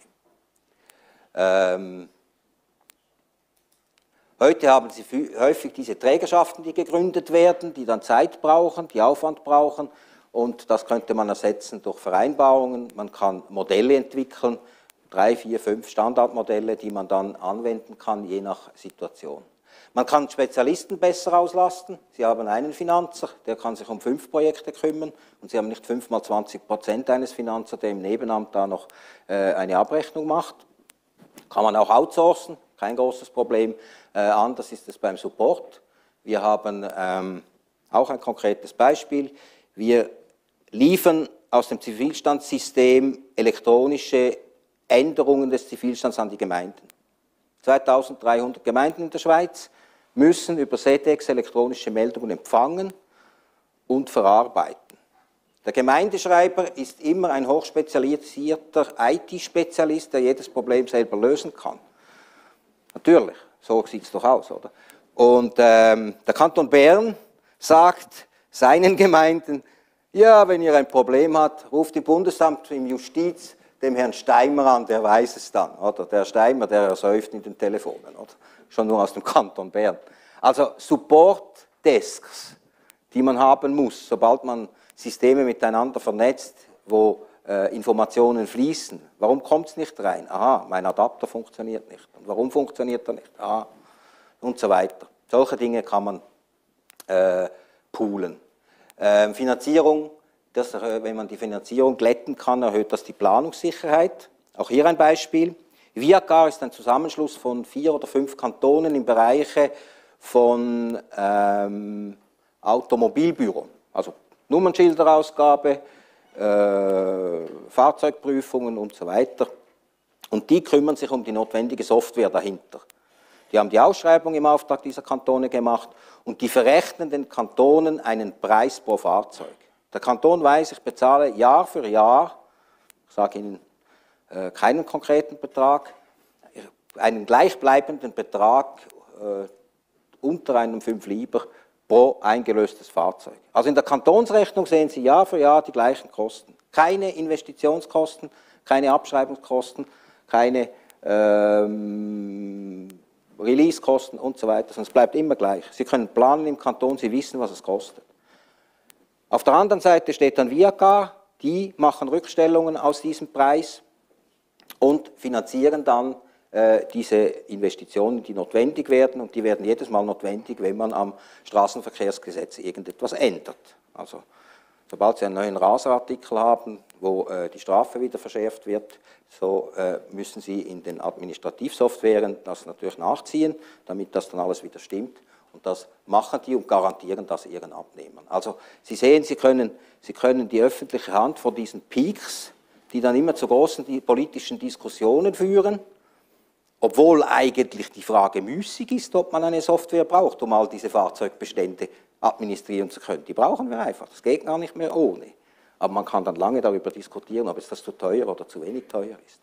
Heute haben Sie häufig diese Trägerschaften, die gegründet werden, die dann Zeit brauchen, die Aufwand brauchen, und das könnte man ersetzen durch Vereinbarungen. Man kann Modelle entwickeln, 3, 4, 5 Standardmodelle, die man dann anwenden kann, je nach Situation. Man kann Spezialisten besser auslasten. Sie haben einen Finanzer, der kann sich um 5 Projekte kümmern, und Sie haben nicht 5 mal 20% eines Finanzers, der im Nebenamt da noch eine Abrechnung macht. Kann man auch outsourcen, kein großes Problem. Anders ist es beim Support. Wir haben auch ein konkretes Beispiel. Wir liefern aus dem Zivilstandssystem elektronische Änderungen des Zivilstands an die Gemeinden. 2300 Gemeinden in der Schweiz müssen über SEDEX elektronische Meldungen empfangen und verarbeiten. Der Gemeindeschreiber ist immer ein hochspezialisierter IT-Spezialist, der jedes Problem selber lösen kann. Natürlich, so sieht es doch aus, oder? Und der Kanton Bern sagt seinen Gemeinden, ja, wenn ihr ein Problem habt, ruft im Bundesamt, im Justiz, dem Herrn Steimer an, der weiß es dann, oder? Der Steimer, der ersäuft in den Telefonen, oder? Schon nur aus dem Kanton Bern. Also Support-Desks, die man haben muss, sobald man Systeme miteinander vernetzt, wo Informationen fließen. Warum kommt es nicht rein? Aha, mein Adapter funktioniert nicht. Und warum funktioniert er nicht? Aha, und so weiter. Solche Dinge kann man poolen. Finanzierung, wenn man die Finanzierung glätten kann, erhöht das die Planungssicherheit. Auch hier ein Beispiel. Viacar ist ein Zusammenschluss von 4 oder 5 Kantonen im Bereich von Automobilbüro, also Nummernschilderausgabe, Fahrzeugprüfungen und so weiter. Und die kümmern sich um die notwendige Software dahinter. Die haben die Ausschreibung im Auftrag dieser Kantone gemacht und die verrechnen den Kantonen einen Preis pro Fahrzeug. Der Kanton weiß, ich bezahle Jahr für Jahr, ich sage Ihnen keinen konkreten Betrag, einen gleichbleibenden Betrag unter einem 5 Lieber pro eingelöstes Fahrzeug. Also in der Kantonsrechnung sehen Sie Jahr für Jahr die gleichen Kosten. Keine Investitionskosten, keine Abschreibungskosten, keine Release-Kosten und so weiter, sondern es bleibt immer gleich. Sie können planen im Kanton, Sie wissen, was es kostet. Auf der anderen Seite steht dann Viacar, die machen Rückstellungen aus diesem Preis und finanzieren dann diese Investitionen, die notwendig werden, und die werden jedes Mal notwendig, wenn man am Straßenverkehrsgesetz irgendetwas ändert. Also sobald Sie einen neuen Raserartikel haben, wo die Strafe wieder verschärft wird, so müssen Sie in den Administrativsoftwaren das natürlich nachziehen, damit das dann alles wieder stimmt. Und das machen die und garantieren das ihren Abnehmern. Also Sie sehen, Sie können die öffentliche Hand vor diesen Peaks, die dann immer zu großen politischen Diskussionen führen, obwohl eigentlich die Frage müßig ist, ob man eine Software braucht, um all diese Fahrzeugbestände administrieren zu können. Die brauchen wir einfach, das geht gar nicht mehr ohne. Aber man kann dann lange darüber diskutieren, ob es das zu teuer oder zu wenig teuer ist.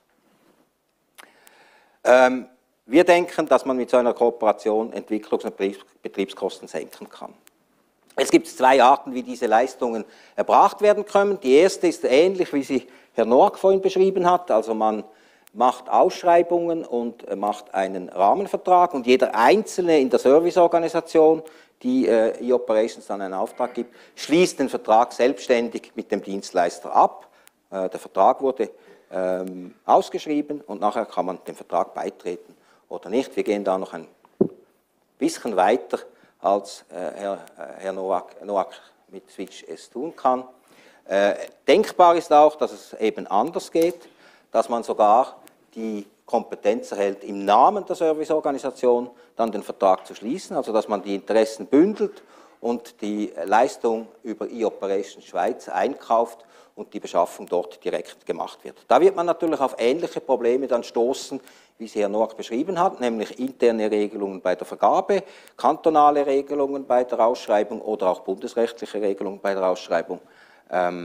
Wir denken, dass man mit so einer Kooperation Entwicklungs- und Betriebskosten senken kann. Es gibt 2 Arten, wie diese Leistungen erbracht werden können. Die erste ist ähnlich, wie sie Herr Noack vorhin beschrieben hat. Also man macht Ausschreibungen und macht einen Rahmenvertrag, und jeder Einzelne in der Serviceorganisation, die E-Operations dann einen Auftrag gibt, schließt den Vertrag selbstständig mit dem Dienstleister ab. Der Vertrag wurde ausgeschrieben und nachher kann man dem Vertrag beitreten oder nicht. Wir gehen da noch ein bisschen weiter, als Herr Noack mit Switch es tun kann. Denkbar ist auch, dass es eben anders geht, dass man sogar die Kompetenz erhält, im Namen der Serviceorganisation dann den Vertrag zu schließen, also dass man die Interessen bündelt und die Leistung über E-Operations Schweiz einkauft und die Beschaffung dort direkt gemacht wird. Da wird man natürlich auf ähnliche Probleme dann stoßen, wie sie Herr Noack beschrieben hat, nämlich interne Regelungen bei der Vergabe, kantonale Regelungen bei der Ausschreibung oder auch bundesrechtliche Regelungen bei der Ausschreibung. Es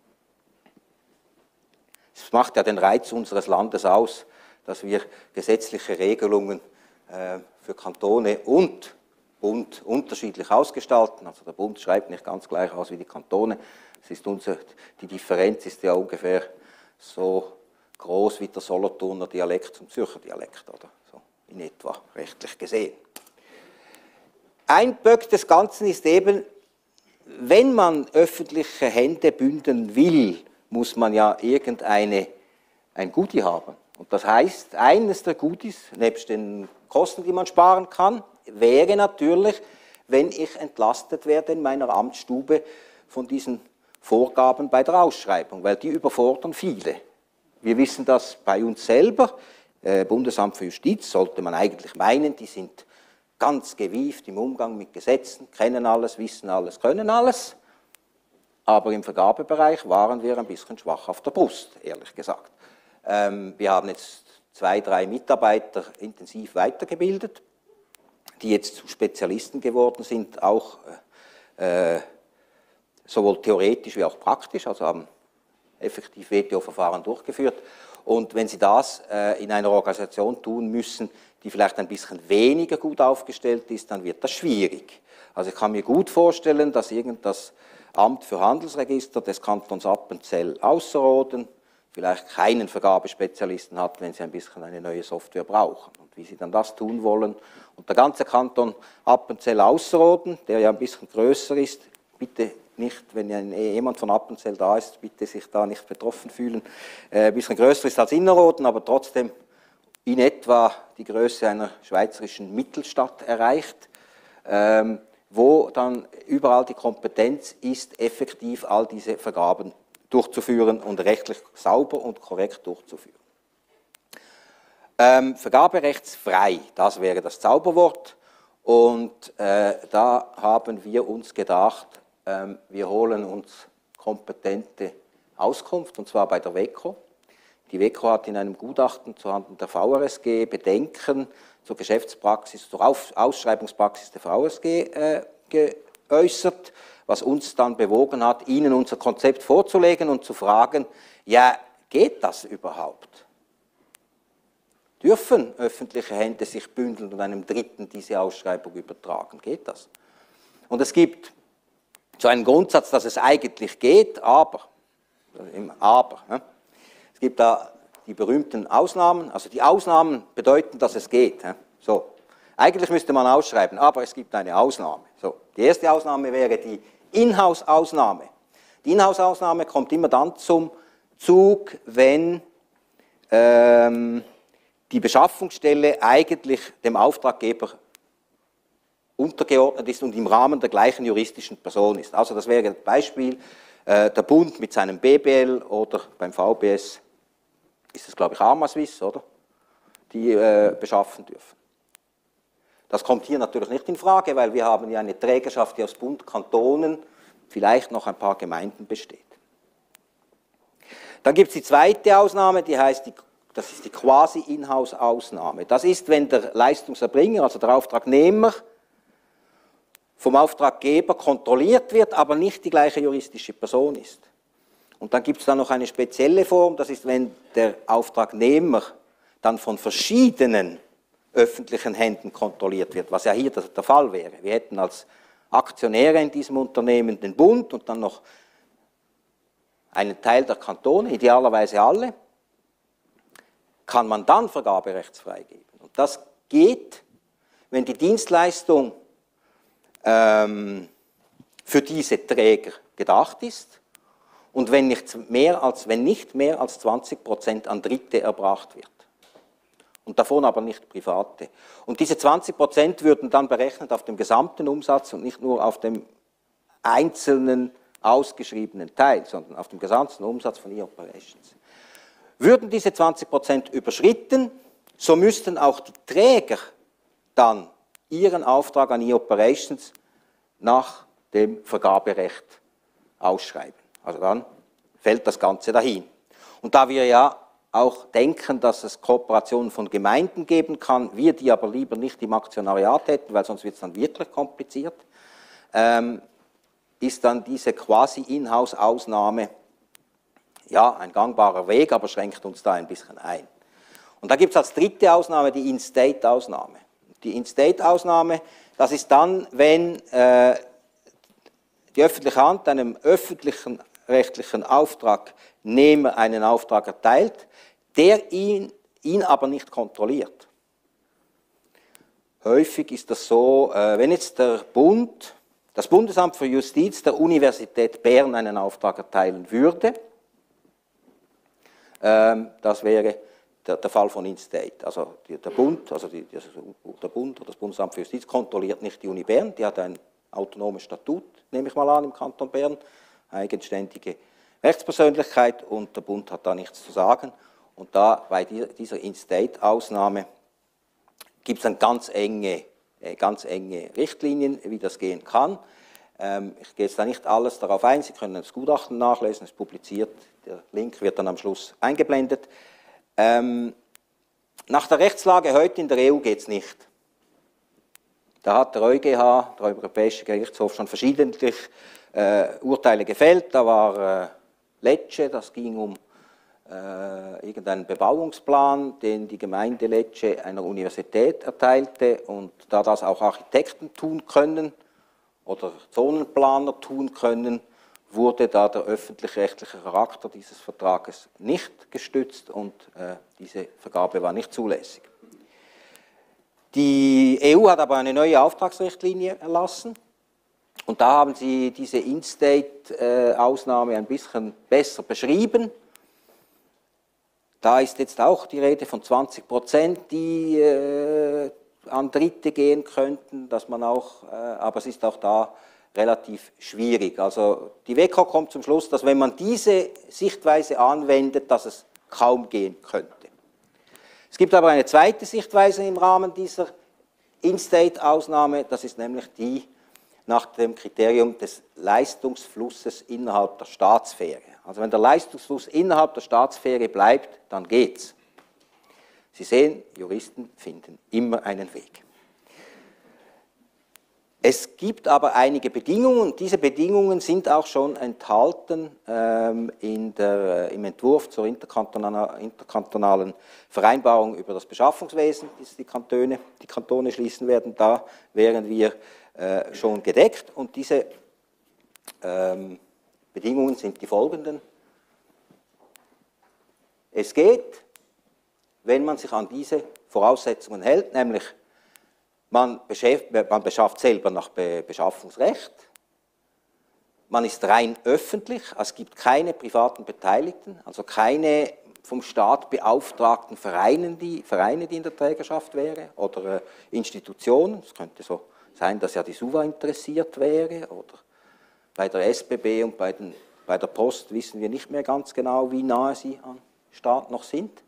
macht ja den Reiz unseres Landes aus, dass wir gesetzliche Regelungen für Kantone und Bund unterschiedlich ausgestalten. Also der Bund schreibt nicht ganz gleich aus wie die Kantone. Die Differenz ist ja ungefähr so groß wie der Solothurner Dialekt zum Zürcher Dialekt, oder so in etwa rechtlich gesehen. Ein Böck des Ganzen ist eben, wenn man öffentliche Hände bündeln will, muss man ja ein Goodie haben. Und das heißt, eines der Goodies, nebst den Kosten, die man sparen kann, wäre natürlich, wenn ich entlastet werde in meiner Amtsstube von diesen Vorgaben bei der Ausschreibung, weil die überfordern viele. Wir wissen das bei uns selber. Bundesamt für Justiz sollte man eigentlich meinen, die sind ganz gewieft im Umgang mit Gesetzen, kennen alles, wissen alles, können alles. Aber im Vergabebereich waren wir ein bisschen schwach auf der Brust, ehrlich gesagt. Wir haben jetzt 2, 3 Mitarbeiter intensiv weitergebildet, die jetzt zu Spezialisten geworden sind, auch sowohl theoretisch wie auch praktisch, also haben effektiv WTO-Verfahren durchgeführt. Und wenn Sie das in einer Organisation tun müssen, die vielleicht ein bisschen weniger gut aufgestellt ist, dann wird das schwierig. Also ich kann mir gut vorstellen, dass das Amt für Handelsregister des Kantons Appenzell Ausserrhoden vielleicht keinen Vergabespezialisten hat, wenn sie ein bisschen eine neue Software brauchen. Und wie sie dann das tun wollen. Und der ganze Kanton Appenzell Ausserrhoden, der ja ein bisschen größer ist, bitte nicht, wenn jemand von Appenzell da ist, bitte sich da nicht betroffen fühlen, ein bisschen größer ist als Innerrhoden, aber trotzdem in etwa die Größe einer schweizerischen Mittelstadt erreicht, wo dann überall die Kompetenz ist, effektiv all diese Vergaben durchzuführen und rechtlich sauber und korrekt durchzuführen. Vergaberechtsfrei, das wäre das Zauberwort. Und da haben wir uns gedacht, wir holen uns kompetente Auskunft, und zwar bei der WEKO. Die WEKO hat in einem Gutachten zuhanden der VRSG Bedenken zur Geschäftspraxis, zur Ausschreibungspraxis der VRSG geäußert, was uns dann bewogen hat, Ihnen unser Konzept vorzulegen und zu fragen, ja, geht das überhaupt? Dürfen öffentliche Hände sich bündeln und einem Dritten diese Ausschreibung übertragen? Geht das? Und es gibt so einen Grundsatz, dass es eigentlich geht, aber. Es gibt da die berühmten Ausnahmen, also die Ausnahmen bedeuten, dass es geht. So. Eigentlich müsste man ausschreiben, aber es gibt eine Ausnahme. So. Die erste Ausnahme wäre die Inhouse-Ausnahme. Die Inhouse-Ausnahme kommt immer dann zum Zug, wenn die Beschaffungsstelle eigentlich dem Auftraggeber untergeordnet ist und im Rahmen der gleichen juristischen Person ist. Also das wäre das Beispiel, der Bund mit seinem BBL oder beim VBS ist es, glaube ich, Arma-Swiss, oder? Die beschaffen dürfen. Das kommt hier natürlich nicht in Frage, weil wir haben ja eine Trägerschaft, die aus Bund, Kantonen, vielleicht noch ein paar Gemeinden besteht. Dann gibt es die zweite Ausnahme, die heißt, das ist die Quasi-Inhouse-Ausnahme. Das ist, wenn der Leistungserbringer, also der Auftragnehmer, vom Auftraggeber kontrolliert wird, aber nicht die gleiche juristische Person ist. Und dann gibt es da noch eine spezielle Form, das ist, wenn der Auftragnehmer dann von verschiedenen öffentlichen Händen kontrolliert wird, was ja hier der Fall wäre. Wir hätten als Aktionäre in diesem Unternehmen den Bund und dann noch einen Teil der Kantone, idealerweise alle, kann man dann vergaberechtsfrei geben. Und das geht, wenn die Dienstleistung für diese Träger gedacht ist und wenn nicht mehr als 20% an Dritte erbracht wird. Und davon aber nicht Private. Und diese 20% würden dann berechnet auf dem gesamten Umsatz und nicht nur auf dem einzelnen ausgeschriebenen Teil, sondern auf dem gesamten Umsatz von E-Operations. Würden diese 20% überschritten, so müssten auch die Träger dann ihren Auftrag an E-Operations nach dem Vergaberecht ausschreiben. Also dann fällt das Ganze dahin. Und da wir ja auch denken, dass es Kooperationen von Gemeinden geben kann, wir die aber lieber nicht im Aktionariat hätten, weil sonst wird es dann wirklich kompliziert, ist dann diese quasi Inhouse-Ausnahme ja ein gangbarer Weg, aber schränkt uns da ein bisschen ein. Und da gibt es als dritte Ausnahme die In-State-Ausnahme. Die In-State-Ausnahme, das ist dann, wenn die öffentliche Hand einem öffentlichen rechtlichen Auftragnehmer einen Auftrag erteilt, der ihn aber nicht kontrolliert. Häufig ist das so, wenn jetzt der Bund, das Bundesamt für Justiz der Universität Bern einen Auftrag erteilen würde, das wäre der Fall von In-State. Also der Bund oder das Bundesamt für Justiz kontrolliert nicht die Uni Bern, die hat ein autonomes Statut, nehme ich mal an, im Kanton Bern, eigenständige Rechtspersönlichkeit und der Bund hat da nichts zu sagen. Und da bei dieser In-State-Ausnahme gibt es dann ganz enge Richtlinien, wie das gehen kann. Ich gehe jetzt da nicht alles darauf ein, Sie können das Gutachten nachlesen, es ist publiziert, der Link wird dann am Schluss eingeblendet. Nach der Rechtslage heute in der EU geht es nicht. Da hat der EuGH, der Europäische Gerichtshof, schon verschiedentlich Urteile gefällt. Da war Lecce, das ging um irgendeinen Bebauungsplan, den die Gemeinde Lecce einer Universität erteilte. Und da das auch Architekten tun können oder Zonenplaner tun können, wurde da der öffentlich-rechtliche Charakter dieses Vertrages nicht gestützt und diese Vergabe war nicht zulässig. Die EU hat aber eine neue Auftragsrichtlinie erlassen und da haben sie diese In-State-Ausnahme ein bisschen besser beschrieben. Da ist jetzt auch die Rede von 20%, die an Dritte gehen könnten, dass man auch, aber es ist auch da relativ schwierig. Also die WEKO kommt zum Schluss, dass wenn man diese Sichtweise anwendet, dass es kaum gehen könnte. Es gibt aber eine zweite Sichtweise im Rahmen dieser In-State-Ausnahme, das ist nämlich die nach dem Kriterium des Leistungsflusses innerhalb der Staatssphäre. Also wenn der Leistungsfluss innerhalb der Staatssphäre bleibt, dann geht's. Sie sehen, Juristen finden immer einen Weg. Es gibt aber einige Bedingungen und diese Bedingungen sind auch schon enthalten im Entwurf zur interkantonalen Vereinbarung über das Beschaffungswesen, die Kantone schließen werden. Da wären wir schon gedeckt und diese Bedingungen sind die folgenden. Es geht, wenn man sich an diese Voraussetzungen hält, nämlich man beschafft selber nach Beschaffungsrecht, man ist rein öffentlich, es gibt keine privaten Beteiligten, also keine vom Staat beauftragten Vereine, die in der Trägerschaft wären oder Institutionen. Es könnte so sein, dass ja die SUVA interessiert wäre oder bei der SBB und bei der Post wissen wir nicht mehr ganz genau, wie nahe sie am Staat noch sind.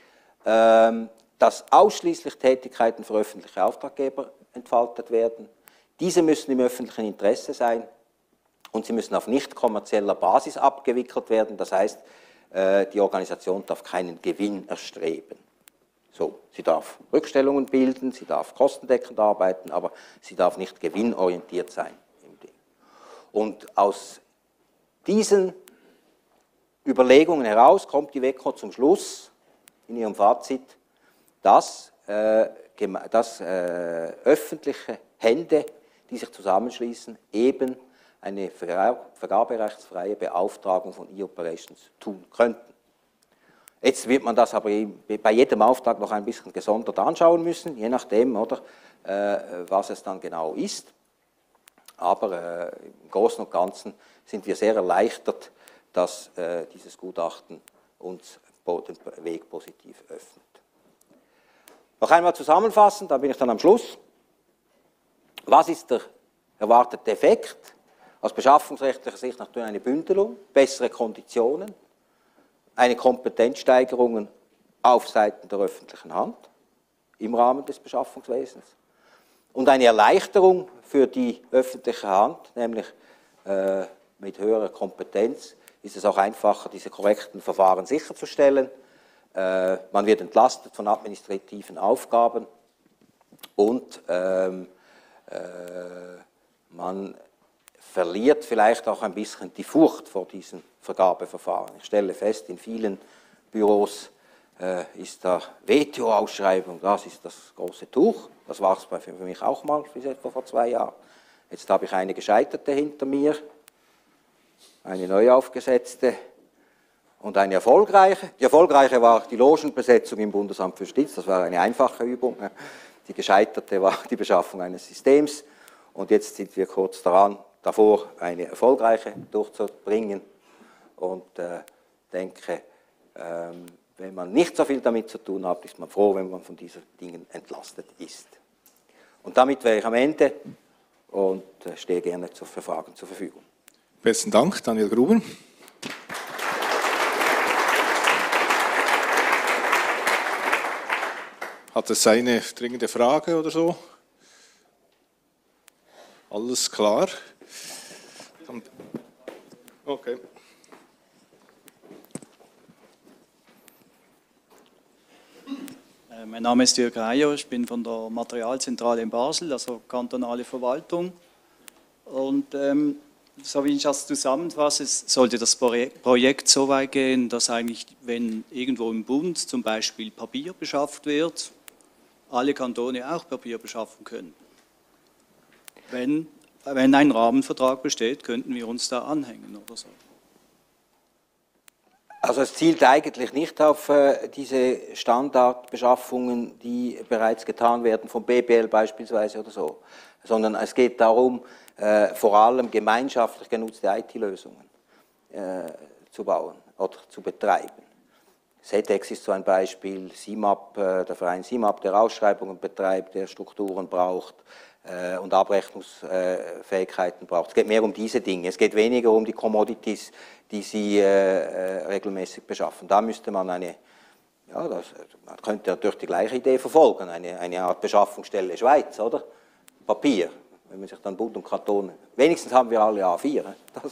Dass ausschließlich Tätigkeiten für öffentliche Auftraggeber entfaltet werden. Diese müssen im öffentlichen Interesse sein und sie müssen auf nicht kommerzieller Basis abgewickelt werden. Das heißt, die Organisation darf keinen Gewinn erstreben. So, sie darf Rückstellungen bilden, sie darf kostendeckend arbeiten, aber sie darf nicht gewinnorientiert sein. Und aus diesen Überlegungen heraus kommt die WEKO zum Schluss in ihrem Fazit, dass öffentliche Hände, die sich zusammenschließen, eben eine vergaberechtsfreie Beauftragung von E-Operations tun könnten. Jetzt wird man das aber bei jedem Auftrag noch ein bisschen gesondert anschauen müssen, je nachdem, oder, was es dann genau ist. Aber im Großen und Ganzen sind wir sehr erleichtert, dass dieses Gutachten uns den Weg positiv öffnet. Noch einmal zusammenfassen, da bin ich dann am Schluss. Was ist der erwartete Effekt? Aus beschaffungsrechtlicher Sicht natürlich eine Bündelung, bessere Konditionen, eine Kompetenzsteigerung auf Seiten der öffentlichen Hand. im Rahmen des Beschaffungswesens. Und eine Erleichterung für die öffentliche Hand, nämlich mit höherer Kompetenz, ist es auch einfacher, diese korrekten Verfahren sicherzustellen. Man wird entlastet von administrativen Aufgaben und man verliert vielleicht auch ein bisschen die Furcht vor diesen Vergabeverfahren. Ich stelle fest, in vielen Büros ist da Veto-Ausschreibung, das ist das große Tuch. Das war es für mich auch mal bis etwa vor 2 Jahren. Jetzt habe ich eine gescheiterte hinter mir, eine neu aufgesetzte und eine erfolgreiche. Die erfolgreiche war die Logenbesetzung im Bundesamt für Justiz, das war eine einfache Übung. Die gescheiterte war die Beschaffung eines Systems und jetzt sind wir kurz davor, eine erfolgreiche durchzubringen und denke, wenn man nicht so viel damit zu tun hat, ist man froh, wenn man von diesen Dingen entlastet ist. Und damit wäre ich am Ende und stehe gerne für Fragen zur Verfügung. Besten Dank, Daniel Gruber. Hat es eine dringende Frage oder so? Alles klar? Okay. Mein Name ist Jürg Reier, ich bin von der Materialzentrale in Basel, also kantonale Verwaltung. Und so wie ich das zusammenfasse, sollte das Projekt so weit gehen, dass eigentlich, wenn irgendwo im Bund zum Beispiel Papier beschafft wird, alle Kantone auch Papier beschaffen können. Wenn ein Rahmenvertrag besteht, könnten wir uns da anhängen oder so. Also es zielt eigentlich nicht auf diese Standardbeschaffungen, die bereits getan werden, vom BBL beispielsweise oder so, sondern es geht darum, vor allem gemeinschaftlich genutzte IT-Lösungen zu bauen oder zu betreiben. SETEX ist so ein Beispiel, SIMAP, der Verein SIMAP, der Ausschreibungen betreibt, der Strukturen braucht und Abrechnungsfähigkeiten braucht. Es geht mehr um diese Dinge, es geht weniger um die Commodities, die sie regelmäßig beschaffen. Da müsste man man könnte natürlich die gleiche Idee verfolgen, eine Art Beschaffungsstelle Schweiz, oder? Papier, wenn man sich dann Bund und Kanton, wenigstens haben wir alle A4.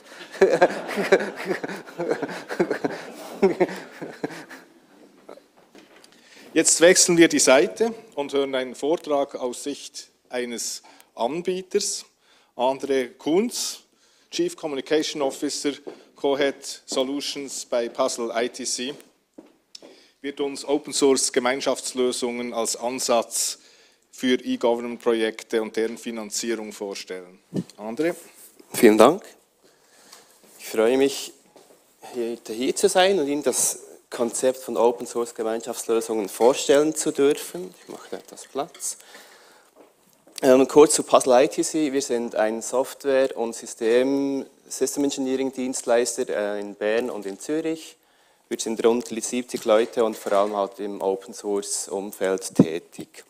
Jetzt wechseln wir die Seite und hören einen Vortrag aus Sicht eines Anbieters. André Kunz, Chief Communication Officer, Co-Head Solutions bei Puzzle ITC, wird uns Open Source Gemeinschaftslösungen als Ansatz für E-Government-Projekte und deren Finanzierung vorstellen. André? Vielen Dank. Ich freue mich, hier zu sein und Ihnen das Konzept von Open Source Gemeinschaftslösungen vorstellen zu dürfen. Ich mache etwas Platz. Kurz zu Puzzle ITC. Wir sind ein Software- und System Engineering Dienstleister in Bern und in Zürich. Wir sind rund 70 Leute und vor allem halt im Open Source Umfeld tätig.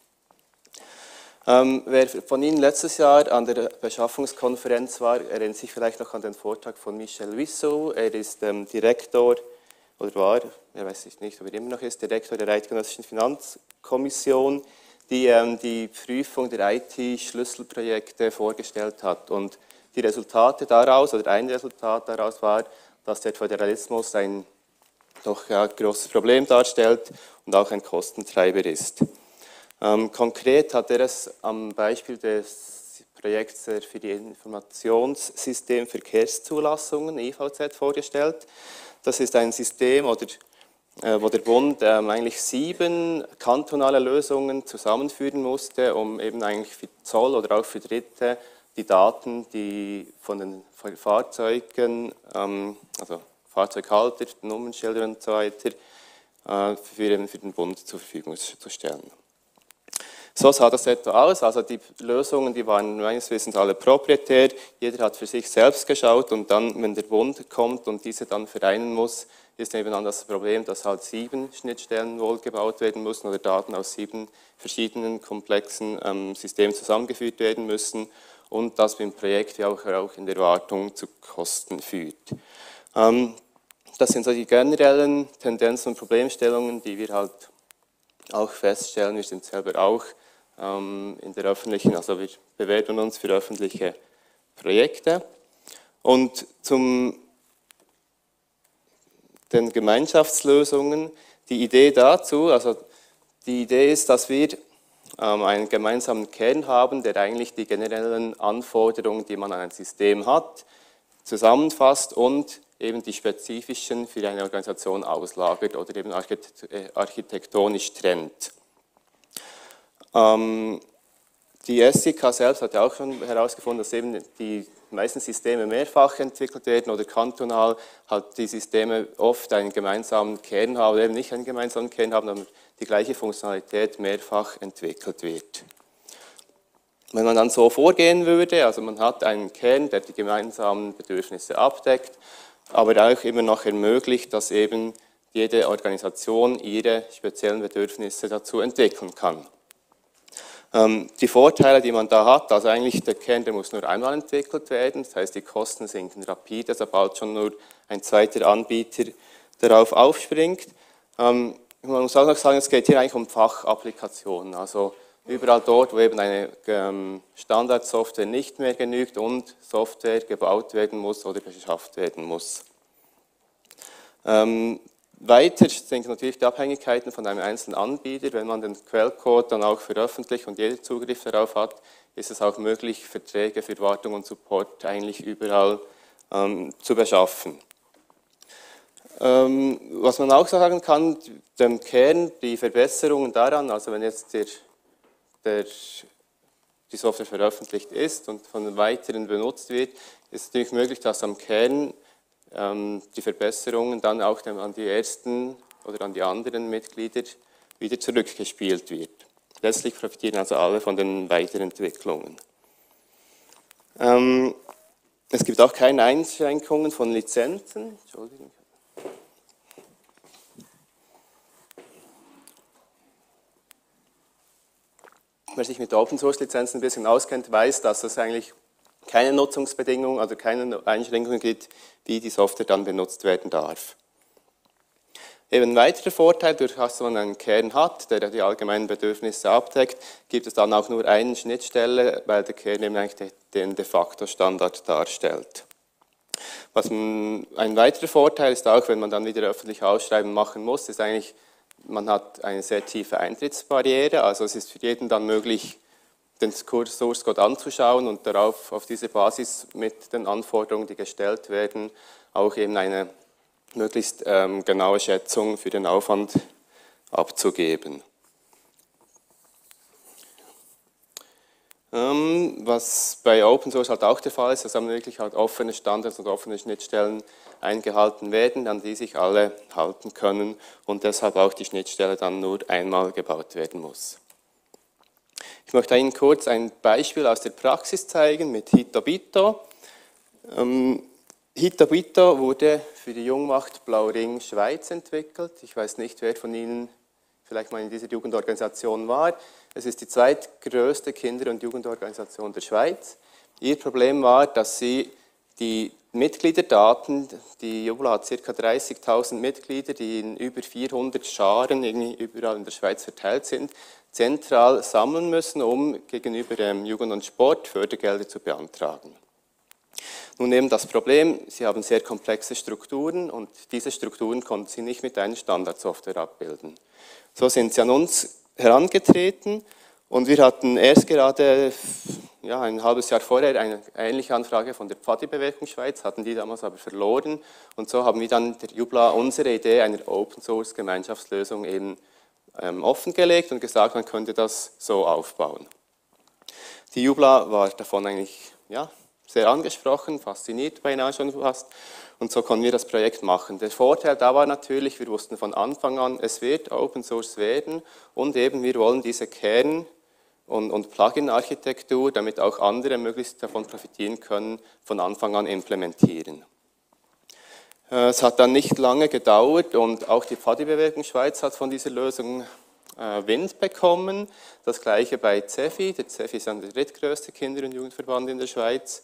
Wer von Ihnen letztes Jahr an der Beschaffungskonferenz war, erinnert sich vielleicht noch an den Vortrag von Michel Wissou. Er ist Direktor, oder war, er weiß nicht, ob er immer noch ist, Direktor der Eidgenössischen Finanzkommission, die die Prüfung der IT-Schlüsselprojekte vorgestellt hat. Und die Resultate daraus, oder ein Resultat daraus war, dass der Föderalismus ein doch großes Problem darstellt und auch ein Kostentreiber ist. Konkret hat er es am Beispiel des Projekts für die Informationssystem Verkehrszulassungen, IVZ, vorgestellt. Das ist ein System, wo der Bund eigentlich 7 kantonale Lösungen zusammenführen musste, um eben eigentlich für Zoll oder auch für Dritte die Daten, die von den Fahrzeugen, also Fahrzeughalter, Nummernschilder und so weiter, für den Bund zur Verfügung zu stellen. So sah das etwa aus, also die Lösungen, die waren meines Wissens alle proprietär, jeder hat für sich selbst geschaut und dann, wenn der Bund kommt und diese dann vereinen muss, ist eben dann das Problem, dass halt 7 Schnittstellen wohl gebaut werden müssen oder Daten aus 7 verschiedenen komplexen Systemen zusammengeführt werden müssen und das beim Projekt wie auch in der Wartung zu Kosten führt. Das sind so die generellen Tendenzen und Problemstellungen, die wir halt auch feststellen, wir sind selber auch in der öffentlichen, also wir bewerben uns für öffentliche Projekte. Und den Gemeinschaftslösungen, die Idee dazu, also die Idee ist, dass wir einen gemeinsamen Kern haben, der eigentlich die generellen Anforderungen, die man an ein System hat, zusammenfasst und eben die spezifischen für eine Organisation auslagert oder eben architektonisch trennt. Die SIK selbst hat ja auch schon herausgefunden, dass eben die meisten Systeme mehrfach entwickelt werden oder kantonal halt die Systeme oft einen gemeinsamen Kern haben oder eben nicht einen gemeinsamen Kern haben, aber die gleiche Funktionalität mehrfach entwickelt wird. Wenn man dann so vorgehen würde, also man hat einen Kern, der die gemeinsamen Bedürfnisse abdeckt, aber auch immer noch ermöglicht, dass eben jede Organisation ihre speziellen Bedürfnisse dazu entwickeln kann. Die Vorteile, die man da hat, also eigentlich der Kern, der muss nur einmal entwickelt werden, das heißt die Kosten sinken rapide, sobald schon nur ein zweiter Anbieter darauf aufspringt. Man muss auch noch sagen, es geht hier eigentlich um Fachapplikationen, also überall dort, wo eben eine Standardsoftware nicht mehr genügt und Software gebaut werden muss oder beschafft werden muss. Weiter sind natürlich die Abhängigkeiten von einem einzelnen Anbieter. Wenn man den Quellcode dann auch veröffentlicht und jeder Zugriff darauf hat, ist es auch möglich, Verträge für Wartung und Support eigentlich überall zu beschaffen. Was man auch sagen kann, dem Kern, die Verbesserungen daran, also wenn jetzt die Software veröffentlicht ist und von den weiteren benutzt wird, ist es natürlich möglich, dass am Kern die Verbesserungen dann auch an die ersten oder an die anderen Mitglieder wieder zurückgespielt wird. Letztlich profitieren also alle von den Weiterentwicklungen. Es gibt auch keine Einschränkungen von Lizenzen. Entschuldigung. Wer sich mit Open-Source-Lizenzen ein bisschen auskennt, weiß, dass es eigentlich keine Nutzungsbedingungen, also keine Einschränkungen gibt, wie die Software dann benutzt werden darf. Eben ein weiterer Vorteil, durch dass man einen Kern hat, der die allgemeinen Bedürfnisse abdeckt, gibt es dann auch nur eine Schnittstelle, weil der Kern eben eigentlich den de facto Standard darstellt. Ein weiterer Vorteil ist auch, wenn man dann wieder öffentlich Ausschreiben machen muss, ist eigentlich, man hat eine sehr tiefe Eintrittsbarriere, also es ist für jeden dann möglich, den Source Code anzuschauen und darauf, auf diese Basis mit den Anforderungen, die gestellt werden, auch eben eine möglichst genaue Schätzung für den Aufwand abzugeben. Was bei Open Source halt auch der Fall ist, dass dann wirklich halt offene Standards und offene Schnittstellen eingehalten werden, an die sich alle halten können und deshalb auch die Schnittstelle dann nur einmal gebaut werden muss. Ich möchte Ihnen kurz ein Beispiel aus der Praxis zeigen mit Hitabito. Hitabito wurde für die Jungmacht Blauring Schweiz entwickelt. Ich weiß nicht, wer von Ihnen vielleicht mal in dieser Jugendorganisation war. Es ist die zweitgrößte Kinder- und Jugendorganisation der Schweiz. Ihr Problem war, dass sie die Mitgliederdaten, die Jubla hat ca. 30.000 Mitglieder, die in über 400 Scharen überall in der Schweiz verteilt sind, zentral sammeln müssen, um gegenüber dem Jugend und Sport Fördergelder zu beantragen. Nun eben das Problem, sie haben sehr komplexe Strukturen und diese Strukturen konnten sie nicht mit einer Standardsoftware abbilden. So sind sie an uns herangetreten und wir hatten erst gerade ein halbes Jahr vorher eine ähnliche Anfrage von der Pfadi-Bewegung Schweiz, hatten die damals aber verloren und so haben wir dann der Jubla unsere Idee einer Open-Source-Gemeinschaftslösung eben offengelegt und gesagt, man könnte das so aufbauen. Die Jubla war davon eigentlich sehr angesprochen, fasziniert beinahe schon fast und so konnten wir das Projekt machen. Der Vorteil da war natürlich, wir wussten von Anfang an, es wird Open Source werden und eben wir wollen diese Kern- und Plugin-Architektur, damit auch andere möglichst davon profitieren können, von Anfang an implementieren. Es hat dann nicht lange gedauert und auch die Pfadi-Bewegung Schweiz hat von dieser Lösung Wind bekommen. Das gleiche bei CEFI. Der CEFI ist der drittgrößte Kinder- und Jugendverband in der Schweiz.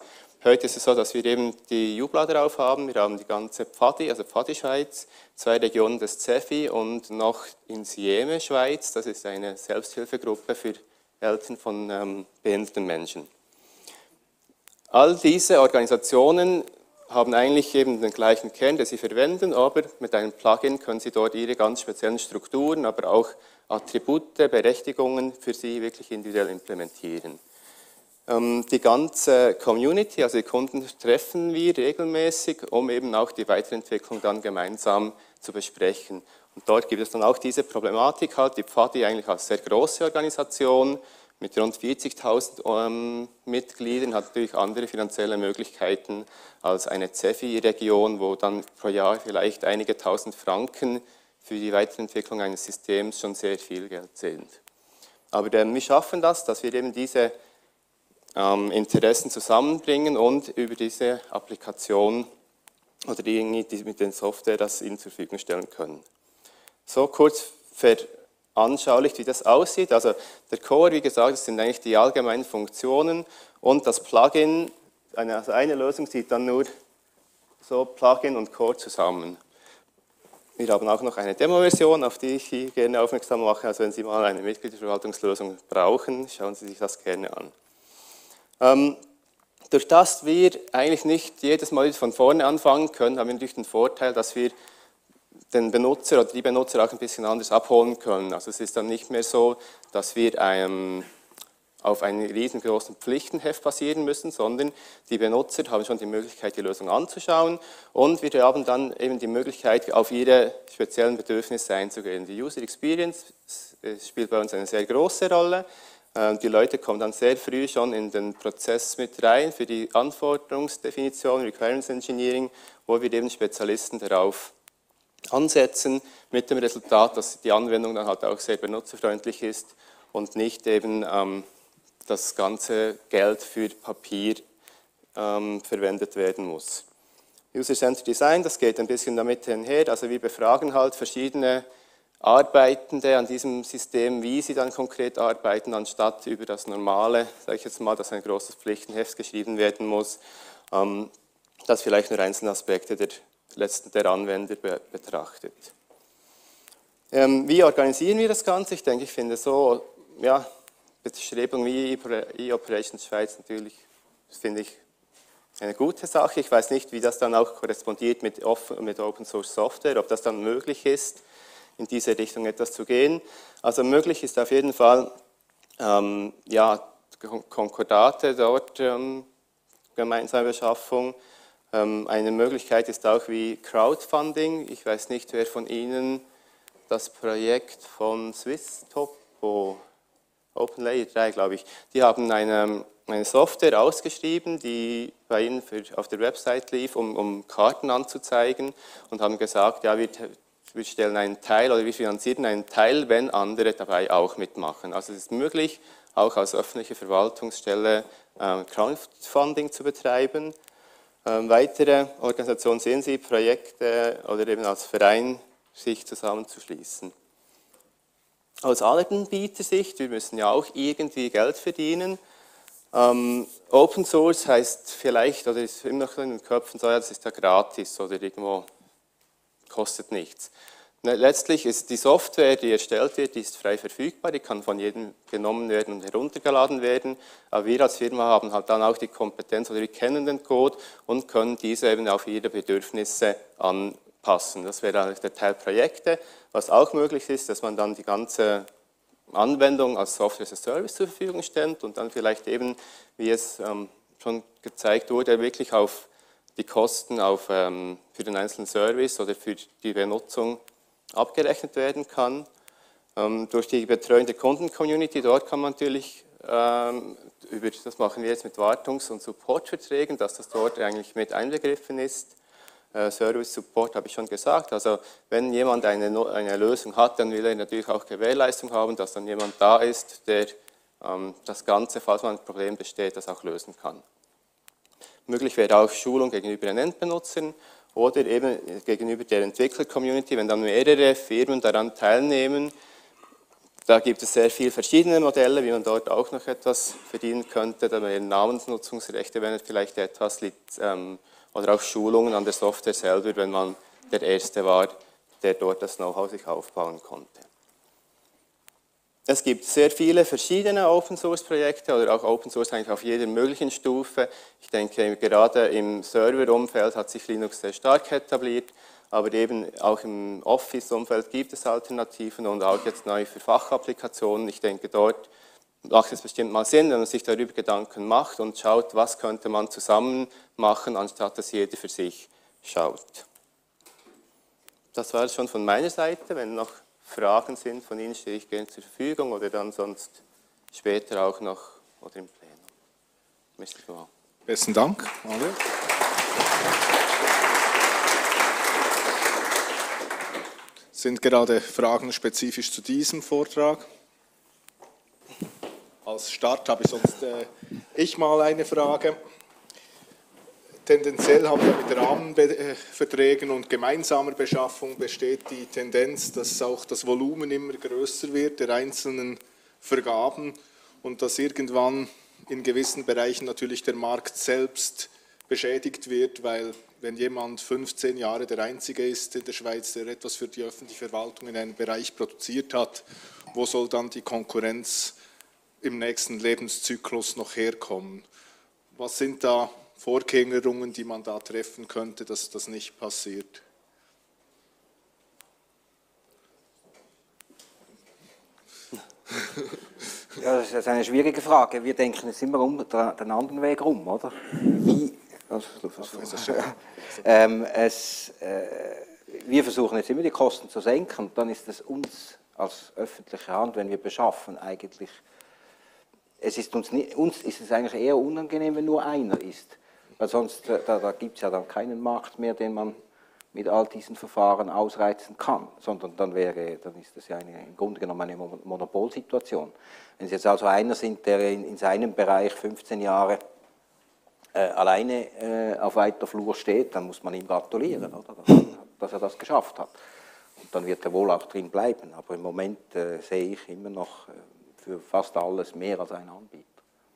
Heute ist es so, dass wir eben die Jubla drauf haben. Wir haben die ganze Pfadi, also Pfadi-Schweiz, 2 Regionen des CEFI und noch in Sieme, Schweiz. Das ist eine Selbsthilfegruppe für Eltern von behinderten Menschen. All diese Organisationen haben eigentlich eben den gleichen Kern, den sie verwenden, aber mit einem Plugin können sie dort ihre ganz speziellen Strukturen, aber auch Attribute, Berechtigungen für sie wirklich individuell implementieren. Die ganze Community, also die Kunden, treffen wir regelmäßig, um eben auch die Weiterentwicklung dann gemeinsam zu besprechen. Und dort gibt es dann auch diese Problematik, halt, die Pfadi eigentlich als sehr große Organisation mit rund 40.000 Mitgliedern hat natürlich andere finanzielle Möglichkeiten als eine CEFI-Region, wo dann pro Jahr vielleicht einige tausend Franken für die Weiterentwicklung eines Systems schon sehr viel Geld sind. Aber wir schaffen das, dass wir eben diese Interessen zusammenbringen und über diese Applikation oder mit der Software das ihnen zur Verfügung stellen können. So kurz veranschaulicht, wie das aussieht. Also der Core, wie gesagt, das sind eigentlich die allgemeinen Funktionen und das Plugin, also eine Lösung sieht dann nur so Plugin und Core zusammen. Wir haben auch noch eine Demo-Version, auf die ich Sie gerne aufmerksam mache. Also wenn Sie mal eine Mitgliederverwaltungslösung brauchen, schauen Sie sich das gerne an. Durch das wir eigentlich nicht jedes Mal von vorne anfangen können, haben wir natürlich den Vorteil, dass wir den Benutzer oder die Benutzer auch ein bisschen anders abholen können. Also es ist dann nicht mehr so, dass wir auf einem riesengroßen Pflichtenheft basieren müssen, sondern die Benutzer haben schon die Möglichkeit, die Lösung anzuschauen und wir haben dann eben die Möglichkeit, auf ihre speziellen Bedürfnisse einzugehen. Die User Experience spielt bei uns eine sehr große Rolle. Die Leute kommen dann sehr früh schon in den Prozess mit rein für die Anforderungsdefinition, Requirements Engineering, wo wir eben Spezialisten darauf ansetzen, mit dem Resultat, dass die Anwendung dann halt auch sehr benutzerfreundlich ist und nicht eben das ganze Geld für Papier verwendet werden muss. User-Centered Design, das geht ein bisschen damit einher, also wir befragen halt verschiedene Arbeitende an diesem System, wie sie dann konkret arbeiten, anstatt über das Normale, sage ich jetzt mal, dass ein großes Pflichtenheft geschrieben werden muss, das vielleicht nur einzelne Aspekte der Anwender betrachtet. Wie organisieren wir das Ganze? Ich denke, ich finde so, ja, Bestrebung wie E-Operations Schweiz natürlich, finde ich, eine gute Sache. Ich weiß nicht, wie das dann auch korrespondiert mit Open Source Software, ob das dann möglich ist, in diese Richtung etwas zu gehen. Also möglich ist auf jeden Fall, ja, Konkordate dort, gemeinsame Beschaffung. Eine Möglichkeit ist auch wie Crowdfunding. Ich weiß nicht, wer von Ihnen das Projekt von SwissTopo, OpenLayer 3, glaube ich, die haben eine Software ausgeschrieben, die bei Ihnen auf der Website lief, um Karten anzuzeigen und haben gesagt, ja, wir stellen einen Teil oder wir finanzieren einen Teil, wenn andere dabei auch mitmachen. Also es ist möglich, auch als öffentliche Verwaltungsstelle Crowdfunding zu betreiben. Weitere Organisationen sehen Sie, Projekte oder eben als Verein sich zusammenzuschließen. Aus Anbietersicht, wir müssen ja auch irgendwie Geld verdienen. Open Source heißt vielleicht, oder ist immer noch in den Köpfen so, ja, das ist ja gratis oder irgendwo kostet nichts. Letztlich ist die Software, die erstellt wird, die ist frei verfügbar, die kann von jedem genommen werden und heruntergeladen werden. Aber wir als Firma haben halt dann auch die Kompetenz oder wir kennen den Code und können diese eben auf ihre Bedürfnisse anpassen. Das wäre eigentlich der Teil Projekte. Was auch möglich ist, dass man dann die ganze Anwendung als Software as a Service zur Verfügung stellt und dann vielleicht eben, wie es schon gezeigt wurde, wirklich auf die Kosten für den einzelnen Service oder für die Benutzung abgerechnet werden kann. Durch die Betreuung der Kunden-Community, dort kann man natürlich, das machen wir jetzt mit Wartungs- und Supportverträgen, dass das dort eigentlich mit einbegriffen ist. Service Support habe ich schon gesagt, also wenn jemand eine Lösung hat, dann will er natürlich auch Gewährleistung haben, dass dann jemand da ist, der das Ganze, falls mal ein Problem besteht, das auch lösen kann. Möglich wäre auch Schulung gegenüber den Endbenutzern oder eben gegenüber der Entwickler-Community, wenn dann mehrere Firmen daran teilnehmen, Da gibt es sehr viele verschiedene Modelle, wie man dort auch noch etwas verdienen könnte. Da wären Namensnutzungsrechte, wenn es vielleicht etwas liegt, oder auch Schulungen an der Software selber, wenn man der Erste war, der dort das Know-how sich aufbauen konnte. Es gibt sehr viele verschiedene Open-Source-Projekte oder auch Open-Source eigentlich auf jeder möglichen Stufe. Ich denke, gerade im Server-Umfeld hat sich Linux sehr stark etabliert, aber eben auch im Office-Umfeld gibt es Alternativen und auch jetzt neu für Fachapplikationen. Ich denke, dort macht es bestimmt mal Sinn, wenn man sich darüber Gedanken macht und schaut, was könnte man zusammen machen, anstatt dass jeder für sich schaut. Das war es schon von meiner Seite. Wenn noch Fragen sind von Ihnen, stehe ich gerne zur Verfügung oder dann sonst später auch noch oder im Plenum. Merci beaucoup. Besten Dank. Alle. Sind gerade Fragen spezifisch zu diesem Vortrag? Als Start habe ich sonst mal eine Frage. Tendenziell haben wir mit Rahmenverträgen und gemeinsamer Beschaffung besteht die Tendenz, dass auch das Volumen immer größer wird der einzelnen Vergaben und dass irgendwann in gewissen Bereichen natürlich der Markt selbst beschädigt wird, weil wenn jemand 15 Jahre der Einzige ist in der Schweiz, der etwas für die öffentliche Verwaltung in einem Bereich produziert hat, wo soll dann die Konkurrenz im nächsten Lebenszyklus noch herkommen? Was sind da Vorkehrungen, die man da treffen könnte, dass das nicht passiert? Ja, das ist eine schwierige Frage. Wir denken es immer um den anderen Weg rum, oder? Wie? Wir versuchen jetzt immer die Kosten zu senken. Dann ist es uns als öffentliche Hand, wenn wir beschaffen, eigentlich, uns ist es eigentlich eher unangenehm, wenn nur einer ist. Weil sonst da gibt es ja dann keinen Markt mehr, den man mit all diesen Verfahren ausreizen kann, sondern dann ist das ja im Grunde genommen eine Monopolsituation. Wenn Sie jetzt also einer sind, der in seinem Bereich 15 Jahre alleine auf weiter Flur steht, dann muss man ihm gratulieren, oder? Dass er das geschafft hat. Und dann wird er wohl auch drin bleiben. Aber im Moment sehe ich immer noch für fast alles mehr als einen Anbieter.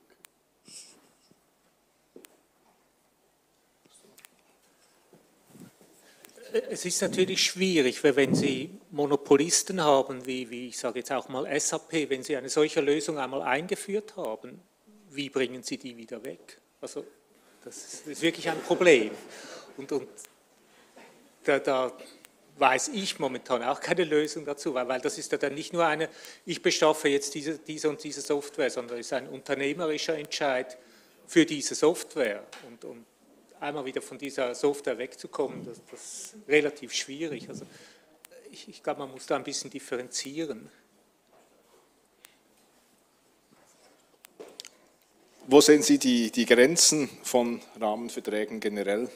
Es ist natürlich schwierig, weil wenn Sie Monopolisten haben, wie ich sage jetzt auch mal SAP, wenn Sie eine solche Lösung einmal eingeführt haben, wie bringen Sie die wieder weg? Also das ist wirklich ein Problem. Und da weiß ich momentan auch keine Lösung dazu, weil das ist ja dann nicht nur ich beschaffe jetzt diese und diese Software, sondern es ist ein unternehmerischer Entscheid für diese Software. Und einmal wieder von dieser Software wegzukommen, das ist relativ schwierig. Also ich glaube, man muss da ein bisschen differenzieren. Wo sehen Sie die Grenzen von Rahmenverträgen generell?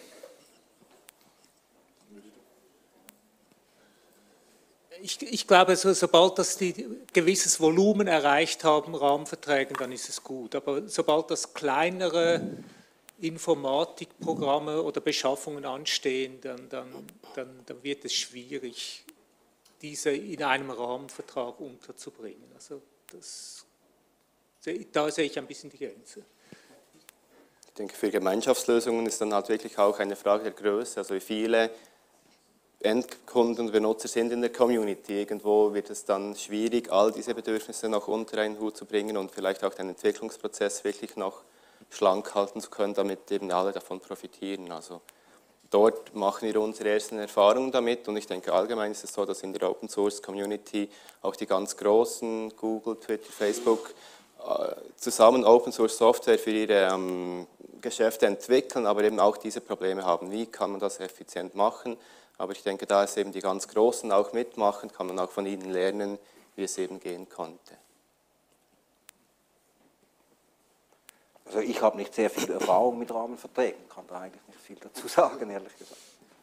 Ich glaube, sobald das die gewisses Volumen erreicht haben, Rahmenverträge, dann ist es gut. Aber sobald das kleinere Informatikprogramme oder Beschaffungen anstehen, dann wird es schwierig, diese in einem Rahmenvertrag unterzubringen. Also da sehe ich ein bisschen die Grenze. Ich denke, für Gemeinschaftslösungen ist dann halt wirklich auch eine Frage der Größe, also wie viele Endkunden und Benutzer sind in der Community. Irgendwo wird es dann schwierig, all diese Bedürfnisse noch unter einen Hut zu bringen und vielleicht auch den Entwicklungsprozess wirklich noch schlank halten zu können, damit eben alle davon profitieren. Also dort machen wir unsere ersten Erfahrungen damit und ich denke allgemein ist es so, dass in der Open Source Community auch die ganz großen, Google, Twitter, Facebook, zusammen Open Source Software für ihre Geschäfte entwickeln, aber eben auch diese Probleme haben. Wie kann man das effizient machen? Aber ich denke, da es eben die ganz Großen auch mitmachen, kann man auch von ihnen lernen, wie es eben gehen konnte. Also ich habe nicht sehr viel Erfahrung mit Rahmenverträgen, kann da eigentlich nicht viel dazu sagen, ehrlich gesagt.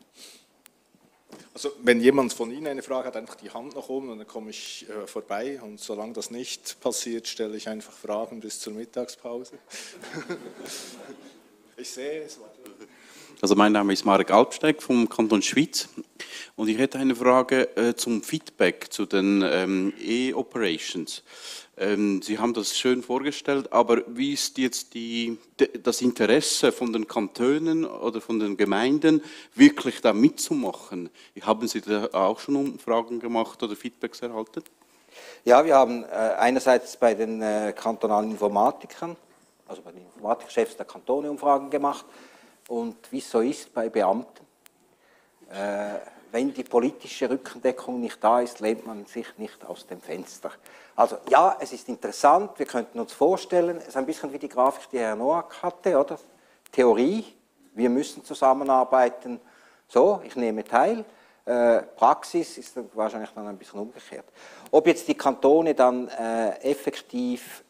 Also wenn jemand von Ihnen eine Frage hat, einfach die Hand nach oben und dann komme ich vorbei und solange das nicht passiert, stelle ich einfach Fragen bis zur Mittagspause. Ich sehe es. Also mein Name ist Marek Alpsteig vom Kanton Schwyz und ich hätte eine Frage zum Feedback zu den E-Operations. Sie haben das schön vorgestellt, aber wie ist jetzt das Interesse von den Kantonen oder von den Gemeinden, wirklich da mitzumachen? Haben Sie da auch schon Umfragen gemacht oder Feedbacks erhalten? Ja, wir haben einerseits bei den kantonalen Informatikern, also bei den Informatikchefs der Kantone Umfragen gemacht. Und wie es so ist bei Beamten, wenn die politische Rückendeckung nicht da ist, lehnt man sich nicht aus dem Fenster. Also ja, es ist interessant, wir könnten uns vorstellen, es ist ein bisschen wie die Grafik, die Herr Noack hatte, oder? Theorie, wir müssen zusammenarbeiten, so, ich nehme teil. Praxis ist wahrscheinlich dann ein bisschen umgekehrt. Ob jetzt die Kantone dann effektiv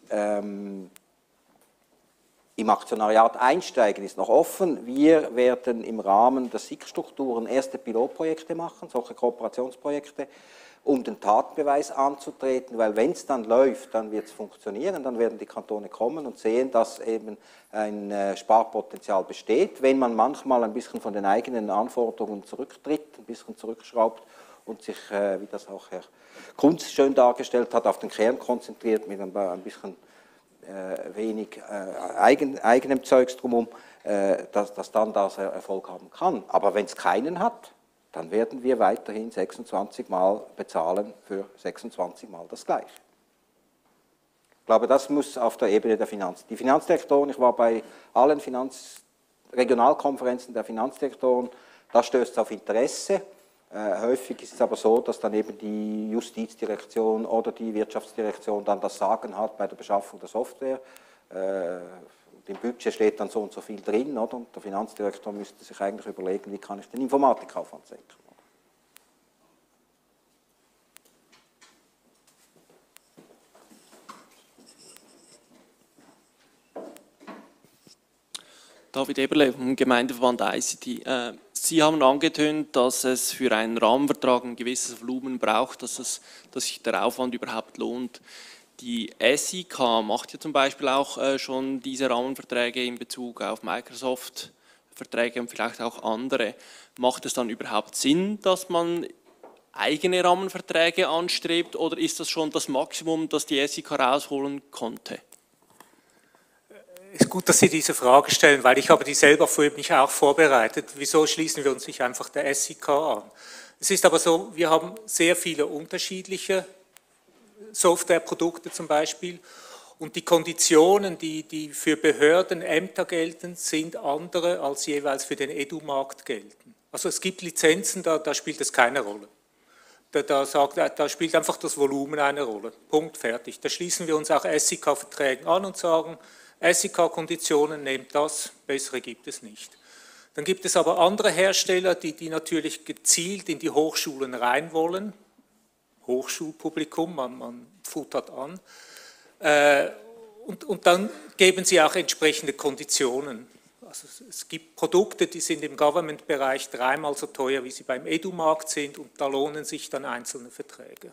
im Aktionariat einsteigen, ist noch offen. Wir werden im Rahmen der SIG-Strukturen erste Pilotprojekte machen, solche Kooperationsprojekte, um den Tatbeweis anzutreten, weil wenn es dann läuft, dann wird es funktionieren, dann werden die Kantone kommen und sehen, dass eben ein Sparpotenzial besteht. Wenn man manchmal ein bisschen von den eigenen Anforderungen zurücktritt, ein bisschen zurückschraubt und sich, wie das auch Herr Kunz schön dargestellt hat, auf den Kern konzentriert mit ein bisschen wenig eigenem Zeugs drumherum, dass dann das Erfolg haben kann. Aber wenn es keinen hat, dann werden wir weiterhin 26 Mal bezahlen für 26 Mal das Gleiche. Ich glaube, das muss auf der Ebene der Finanzen. Die Finanzdirektoren, ich war bei allen Regionalkonferenzen der Finanzdirektoren, da stößt es auf Interesse. Häufig ist es aber so, dass dann eben die Justizdirektion oder die Wirtschaftsdirektion dann das Sagen hat bei der Beschaffung der Software. Im Budget steht dann so und so viel drin, oder? Und der Finanzdirektor müsste sich eigentlich überlegen, wie kann ich den Informatikaufwand senken. David Eberle vom Gemeindeverband ICT. Sie haben angetönt, dass es für einen Rahmenvertrag ein gewisses Volumen braucht, dass sich der Aufwand überhaupt lohnt. Die SIK macht ja zum Beispiel auch schon diese Rahmenverträge in Bezug auf Microsoft-Verträge und vielleicht auch andere. Macht es dann überhaupt Sinn, dass man eigene Rahmenverträge anstrebt, oder ist das schon das Maximum, das die SIK rausholen konnte? Es ist gut, dass Sie diese Frage stellen, weil ich habe die selber für mich auch vorbereitet. Wieso schließen wir uns nicht einfach der SIK an? Es ist aber so, wir haben sehr viele unterschiedliche Softwareprodukte zum Beispiel und die Konditionen, die für Behörden, Ämter gelten, sind andere als jeweils für den Edu-Markt gelten. Also es gibt Lizenzen, da spielt es keine Rolle. Da spielt einfach das Volumen eine Rolle. Punkt, fertig. Da schließen wir uns auch SIK-Verträgen an und sagen, SIK-Konditionen, nehmt das, bessere gibt es nicht. Dann gibt es aber andere Hersteller, die natürlich gezielt in die Hochschulen rein wollen. Hochschulpublikum, man futtert an. Und dann geben sie auch entsprechende Konditionen. Also es gibt Produkte, die sind im Government-Bereich 3-mal so teuer, wie sie beim Edu-Markt sind, und da lohnen sich dann einzelne Verträge.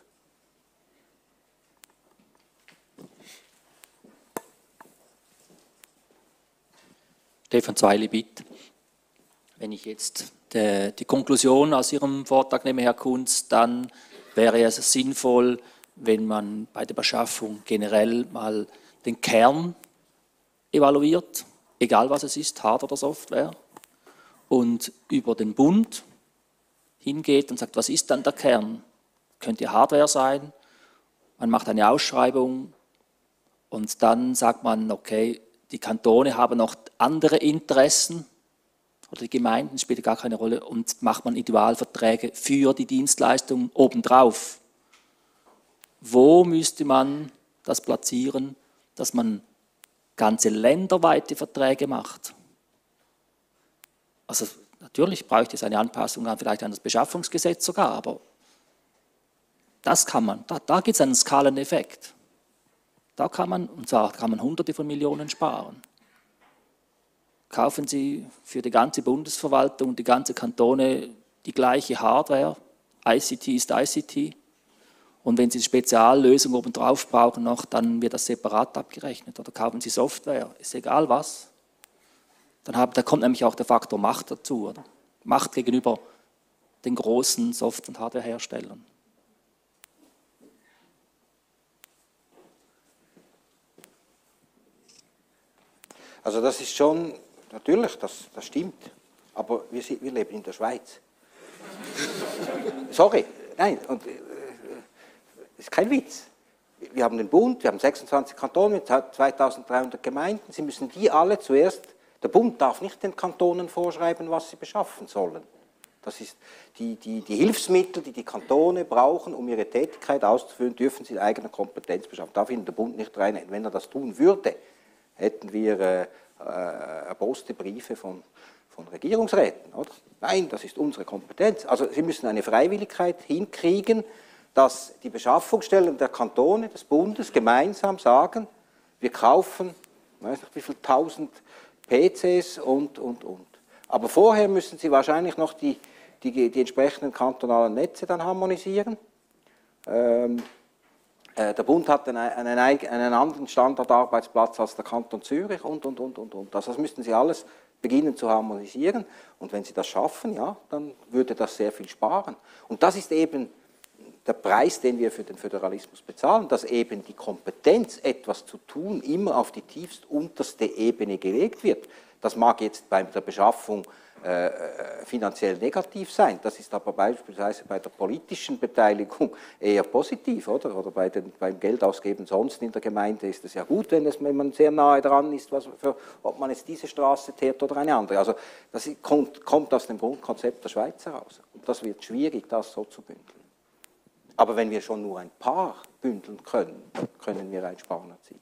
Stefan Zweili, bitte. Wenn ich jetzt die Konklusion aus Ihrem Vortrag nehme, Herr Kunz, dann wäre es sinnvoll, wenn man bei der Beschaffung generell mal den Kern evaluiert, egal was es ist, Hardware oder Software, und über den Bund hingeht und sagt, was ist dann der Kern? Könnte Hardware sein, man macht eine Ausschreibung und dann sagt man, okay, die Kantone haben noch andere Interessen oder die Gemeinden, spielt gar keine Rolle, und macht man Individualverträge für die Dienstleistung obendrauf. Wo müsste man das platzieren, dass man ganze länderweite Verträge macht? Also natürlich bräuchte es eine Anpassung vielleicht an das Beschaffungsgesetz sogar, aber das kann man, da gibt es einen Skaleneffekt. Da kann man, und zwar kann man Hunderte von Millionen sparen. Kaufen Sie für die ganze Bundesverwaltung und die ganze Kantone die gleiche Hardware. ICT ist ICT. Und wenn Sie Speziallösungen obendrauf brauchen noch, dann wird das separat abgerechnet. Oder kaufen Sie Software, ist egal was. Da kommt nämlich auch der Faktor Macht dazu, oder? Macht gegenüber den großen Software- und Hardwareherstellern. Also das ist schon, natürlich, das stimmt, aber wir leben in der Schweiz. Sorry, nein, das ist kein Witz. Wir haben den Bund, wir haben 26 Kantone mit 2300 Gemeinden. Sie müssen die alle zuerst, der Bund darf nicht den Kantonen vorschreiben, was sie beschaffen sollen. Das ist die Hilfsmittel, die die Kantone brauchen, um ihre Tätigkeit auszuführen, dürfen sie in eigener Kompetenz beschaffen. Darf ihnen der Bund nicht rein. Wenn er das tun würde, hätten wir erboste Briefe von Regierungsräten. Oder? Nein, das ist unsere Kompetenz. Also Sie müssen eine Freiwilligkeit hinkriegen, dass die Beschaffungsstellen der Kantone, des Bundes gemeinsam sagen, wir kaufen, ich weiß nicht wie viele tausend PCs und. Aber vorher müssen Sie wahrscheinlich noch die entsprechenden kantonalen Netze dann harmonisieren. Der Bund hat einen anderen Standardarbeitsplatz als der Kanton Zürich und. Also das müssten Sie alles beginnen zu harmonisieren. Und wenn Sie das schaffen, ja, dann würde das sehr viel sparen. Und das ist eben der Preis, den wir für den Föderalismus bezahlen, dass eben die Kompetenz, etwas zu tun, immer auf die tiefst unterste Ebene gelegt wird. Das mag jetzt bei der Beschaffung finanziell negativ sein, das ist aber beispielsweise bei der politischen Beteiligung eher positiv, oder beim Geldausgeben sonst in der Gemeinde ist es ja gut, wenn man sehr nahe dran ist, ob man jetzt diese Straße teert oder eine andere. Also das kommt aus dem Grundkonzept der Schweiz heraus und das wird schwierig, das so zu bündeln. Aber wenn wir schon nur ein paar bündeln können, können wir Einsparungen erzielen.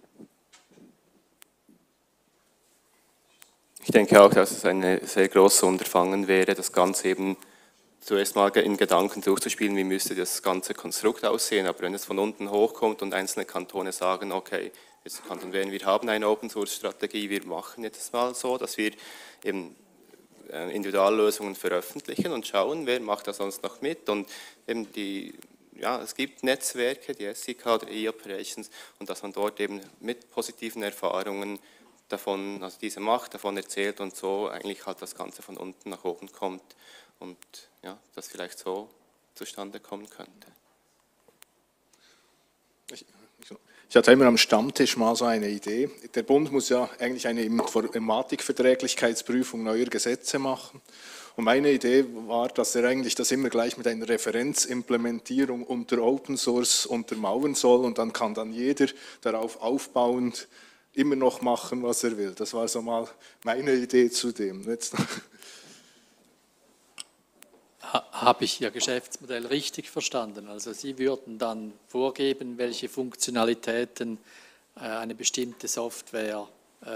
Ich denke auch, dass es ein sehr großes Unterfangen wäre, das Ganze eben zuerst mal in Gedanken durchzuspielen, wie müsste das ganze Konstrukt aussehen. Aber wenn es von unten hochkommt und einzelne Kantone sagen, okay, jetzt Kanton Bern, wir haben eine Open-Source-Strategie, wir machen jetzt mal so, dass wir eben Individuallösungen veröffentlichen und schauen, wer macht da sonst noch mit. Und eben es gibt Netzwerke, die SIK oder E-Operations, und dass man dort eben mit positiven Erfahrungen davon, also diese Macht davon erzählt und so eigentlich halt das Ganze von unten nach oben kommt und ja, das vielleicht so zustande kommen könnte. Ich hatte immer am Stammtisch mal so eine Idee. Der Bund muss ja eigentlich eine Informatikverträglichkeitsprüfung neuer Gesetze machen. Und meine Idee war, dass er eigentlich das immer gleich mit einer Referenzimplementierung unter Open Source untermauern soll und dann kann dann jeder darauf aufbauend immer noch machen, was er will. Das war so mal meine Idee zu dem. Habe ich Ihr Geschäftsmodell richtig verstanden? Also Sie würden dann vorgeben, welche Funktionalitäten eine bestimmte Software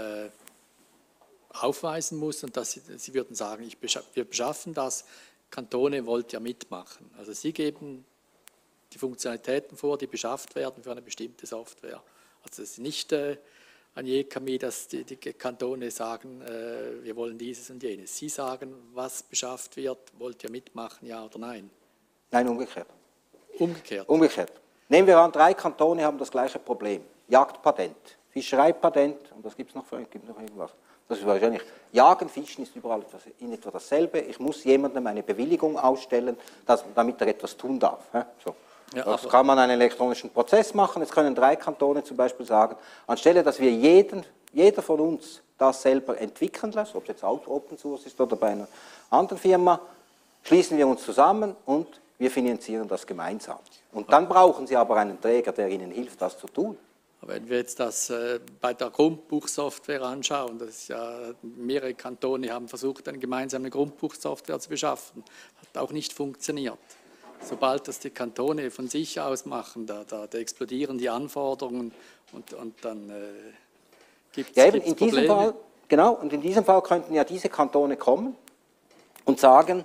aufweisen muss und dass Sie würden sagen, wir beschaffen das, Kantone wollt ja mitmachen. Also Sie geben die Funktionalitäten vor, die beschafft werden für eine bestimmte Software. Also es ist nicht an JKMI, dass die Kantone sagen, wir wollen dieses und jenes. Sie sagen, was beschafft wird, wollt ihr mitmachen, ja oder nein? Nein, umgekehrt. Umgekehrt? Nehmen wir an, 3 Kantone haben das gleiche Problem. Jagdpatent, Fischereipatent und was gibt es noch für irgendwas? Das ist wahrscheinlich, Jagen, Fischen ist überall in etwa dasselbe. Ich muss jemandem eine Bewilligung ausstellen, damit er etwas tun darf. So. Ja, das kann man einen elektronischen Prozess machen. Jetzt können 3 Kantone zum Beispiel sagen, anstelle, dass wir jeder von uns das selber entwickeln lässt, ob es jetzt auch Open Source ist oder bei einer anderen Firma, schließen wir uns zusammen und wir finanzieren das gemeinsam. Und dann brauchen Sie aber einen Träger, der Ihnen hilft, das zu tun. Wenn wir jetzt das bei der Grundbuchsoftware anschauen, das ist ja, mehrere Kantone haben versucht, eine gemeinsame Grundbuchsoftware zu beschaffen, hat auch nicht funktioniert. Sobald das die Kantone von sich aus machen, da explodieren die Anforderungen und dann gibt es Probleme. In diesem Fall, genau, und in diesem Fall könnten ja diese Kantone kommen und sagen,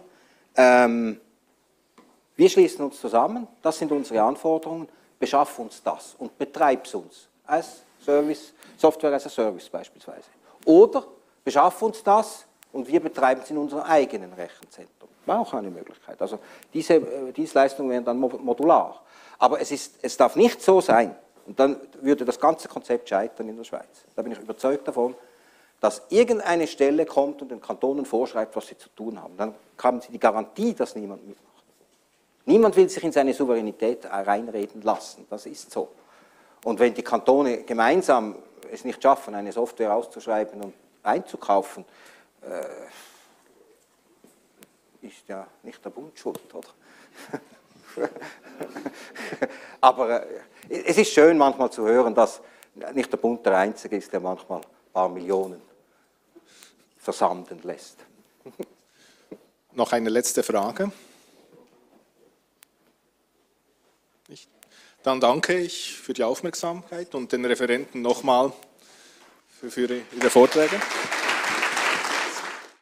wir schließen uns zusammen, das sind unsere Anforderungen, beschaff uns das und betreib es uns als Service, Software as a Service beispielsweise. Oder beschaff uns das und wir betreiben es in unserem eigenen Rechenzentrum. War auch eine Möglichkeit. Also diese Dienstleistungen wären dann modular. Aber es darf nicht so sein, und dann würde das ganze Konzept scheitern in der Schweiz. Da bin ich überzeugt davon, dass irgendeine Stelle kommt und den Kantonen vorschreibt, was sie zu tun haben. Dann haben sie die Garantie, dass niemand mitmacht. Niemand will sich in seine Souveränität reinreden lassen, das ist so. Und wenn die Kantone gemeinsam es nicht schaffen, eine Software auszuschreiben und einzukaufen, ist ja nicht der Bund schuld, oder? Aber es ist schön manchmal zu hören, dass nicht der Bund der Einzige ist, der manchmal ein paar Millionen versanden lässt. Noch eine letzte Frage. Dann danke ich für die Aufmerksamkeit und den Referenten nochmal für ihre Vorträge.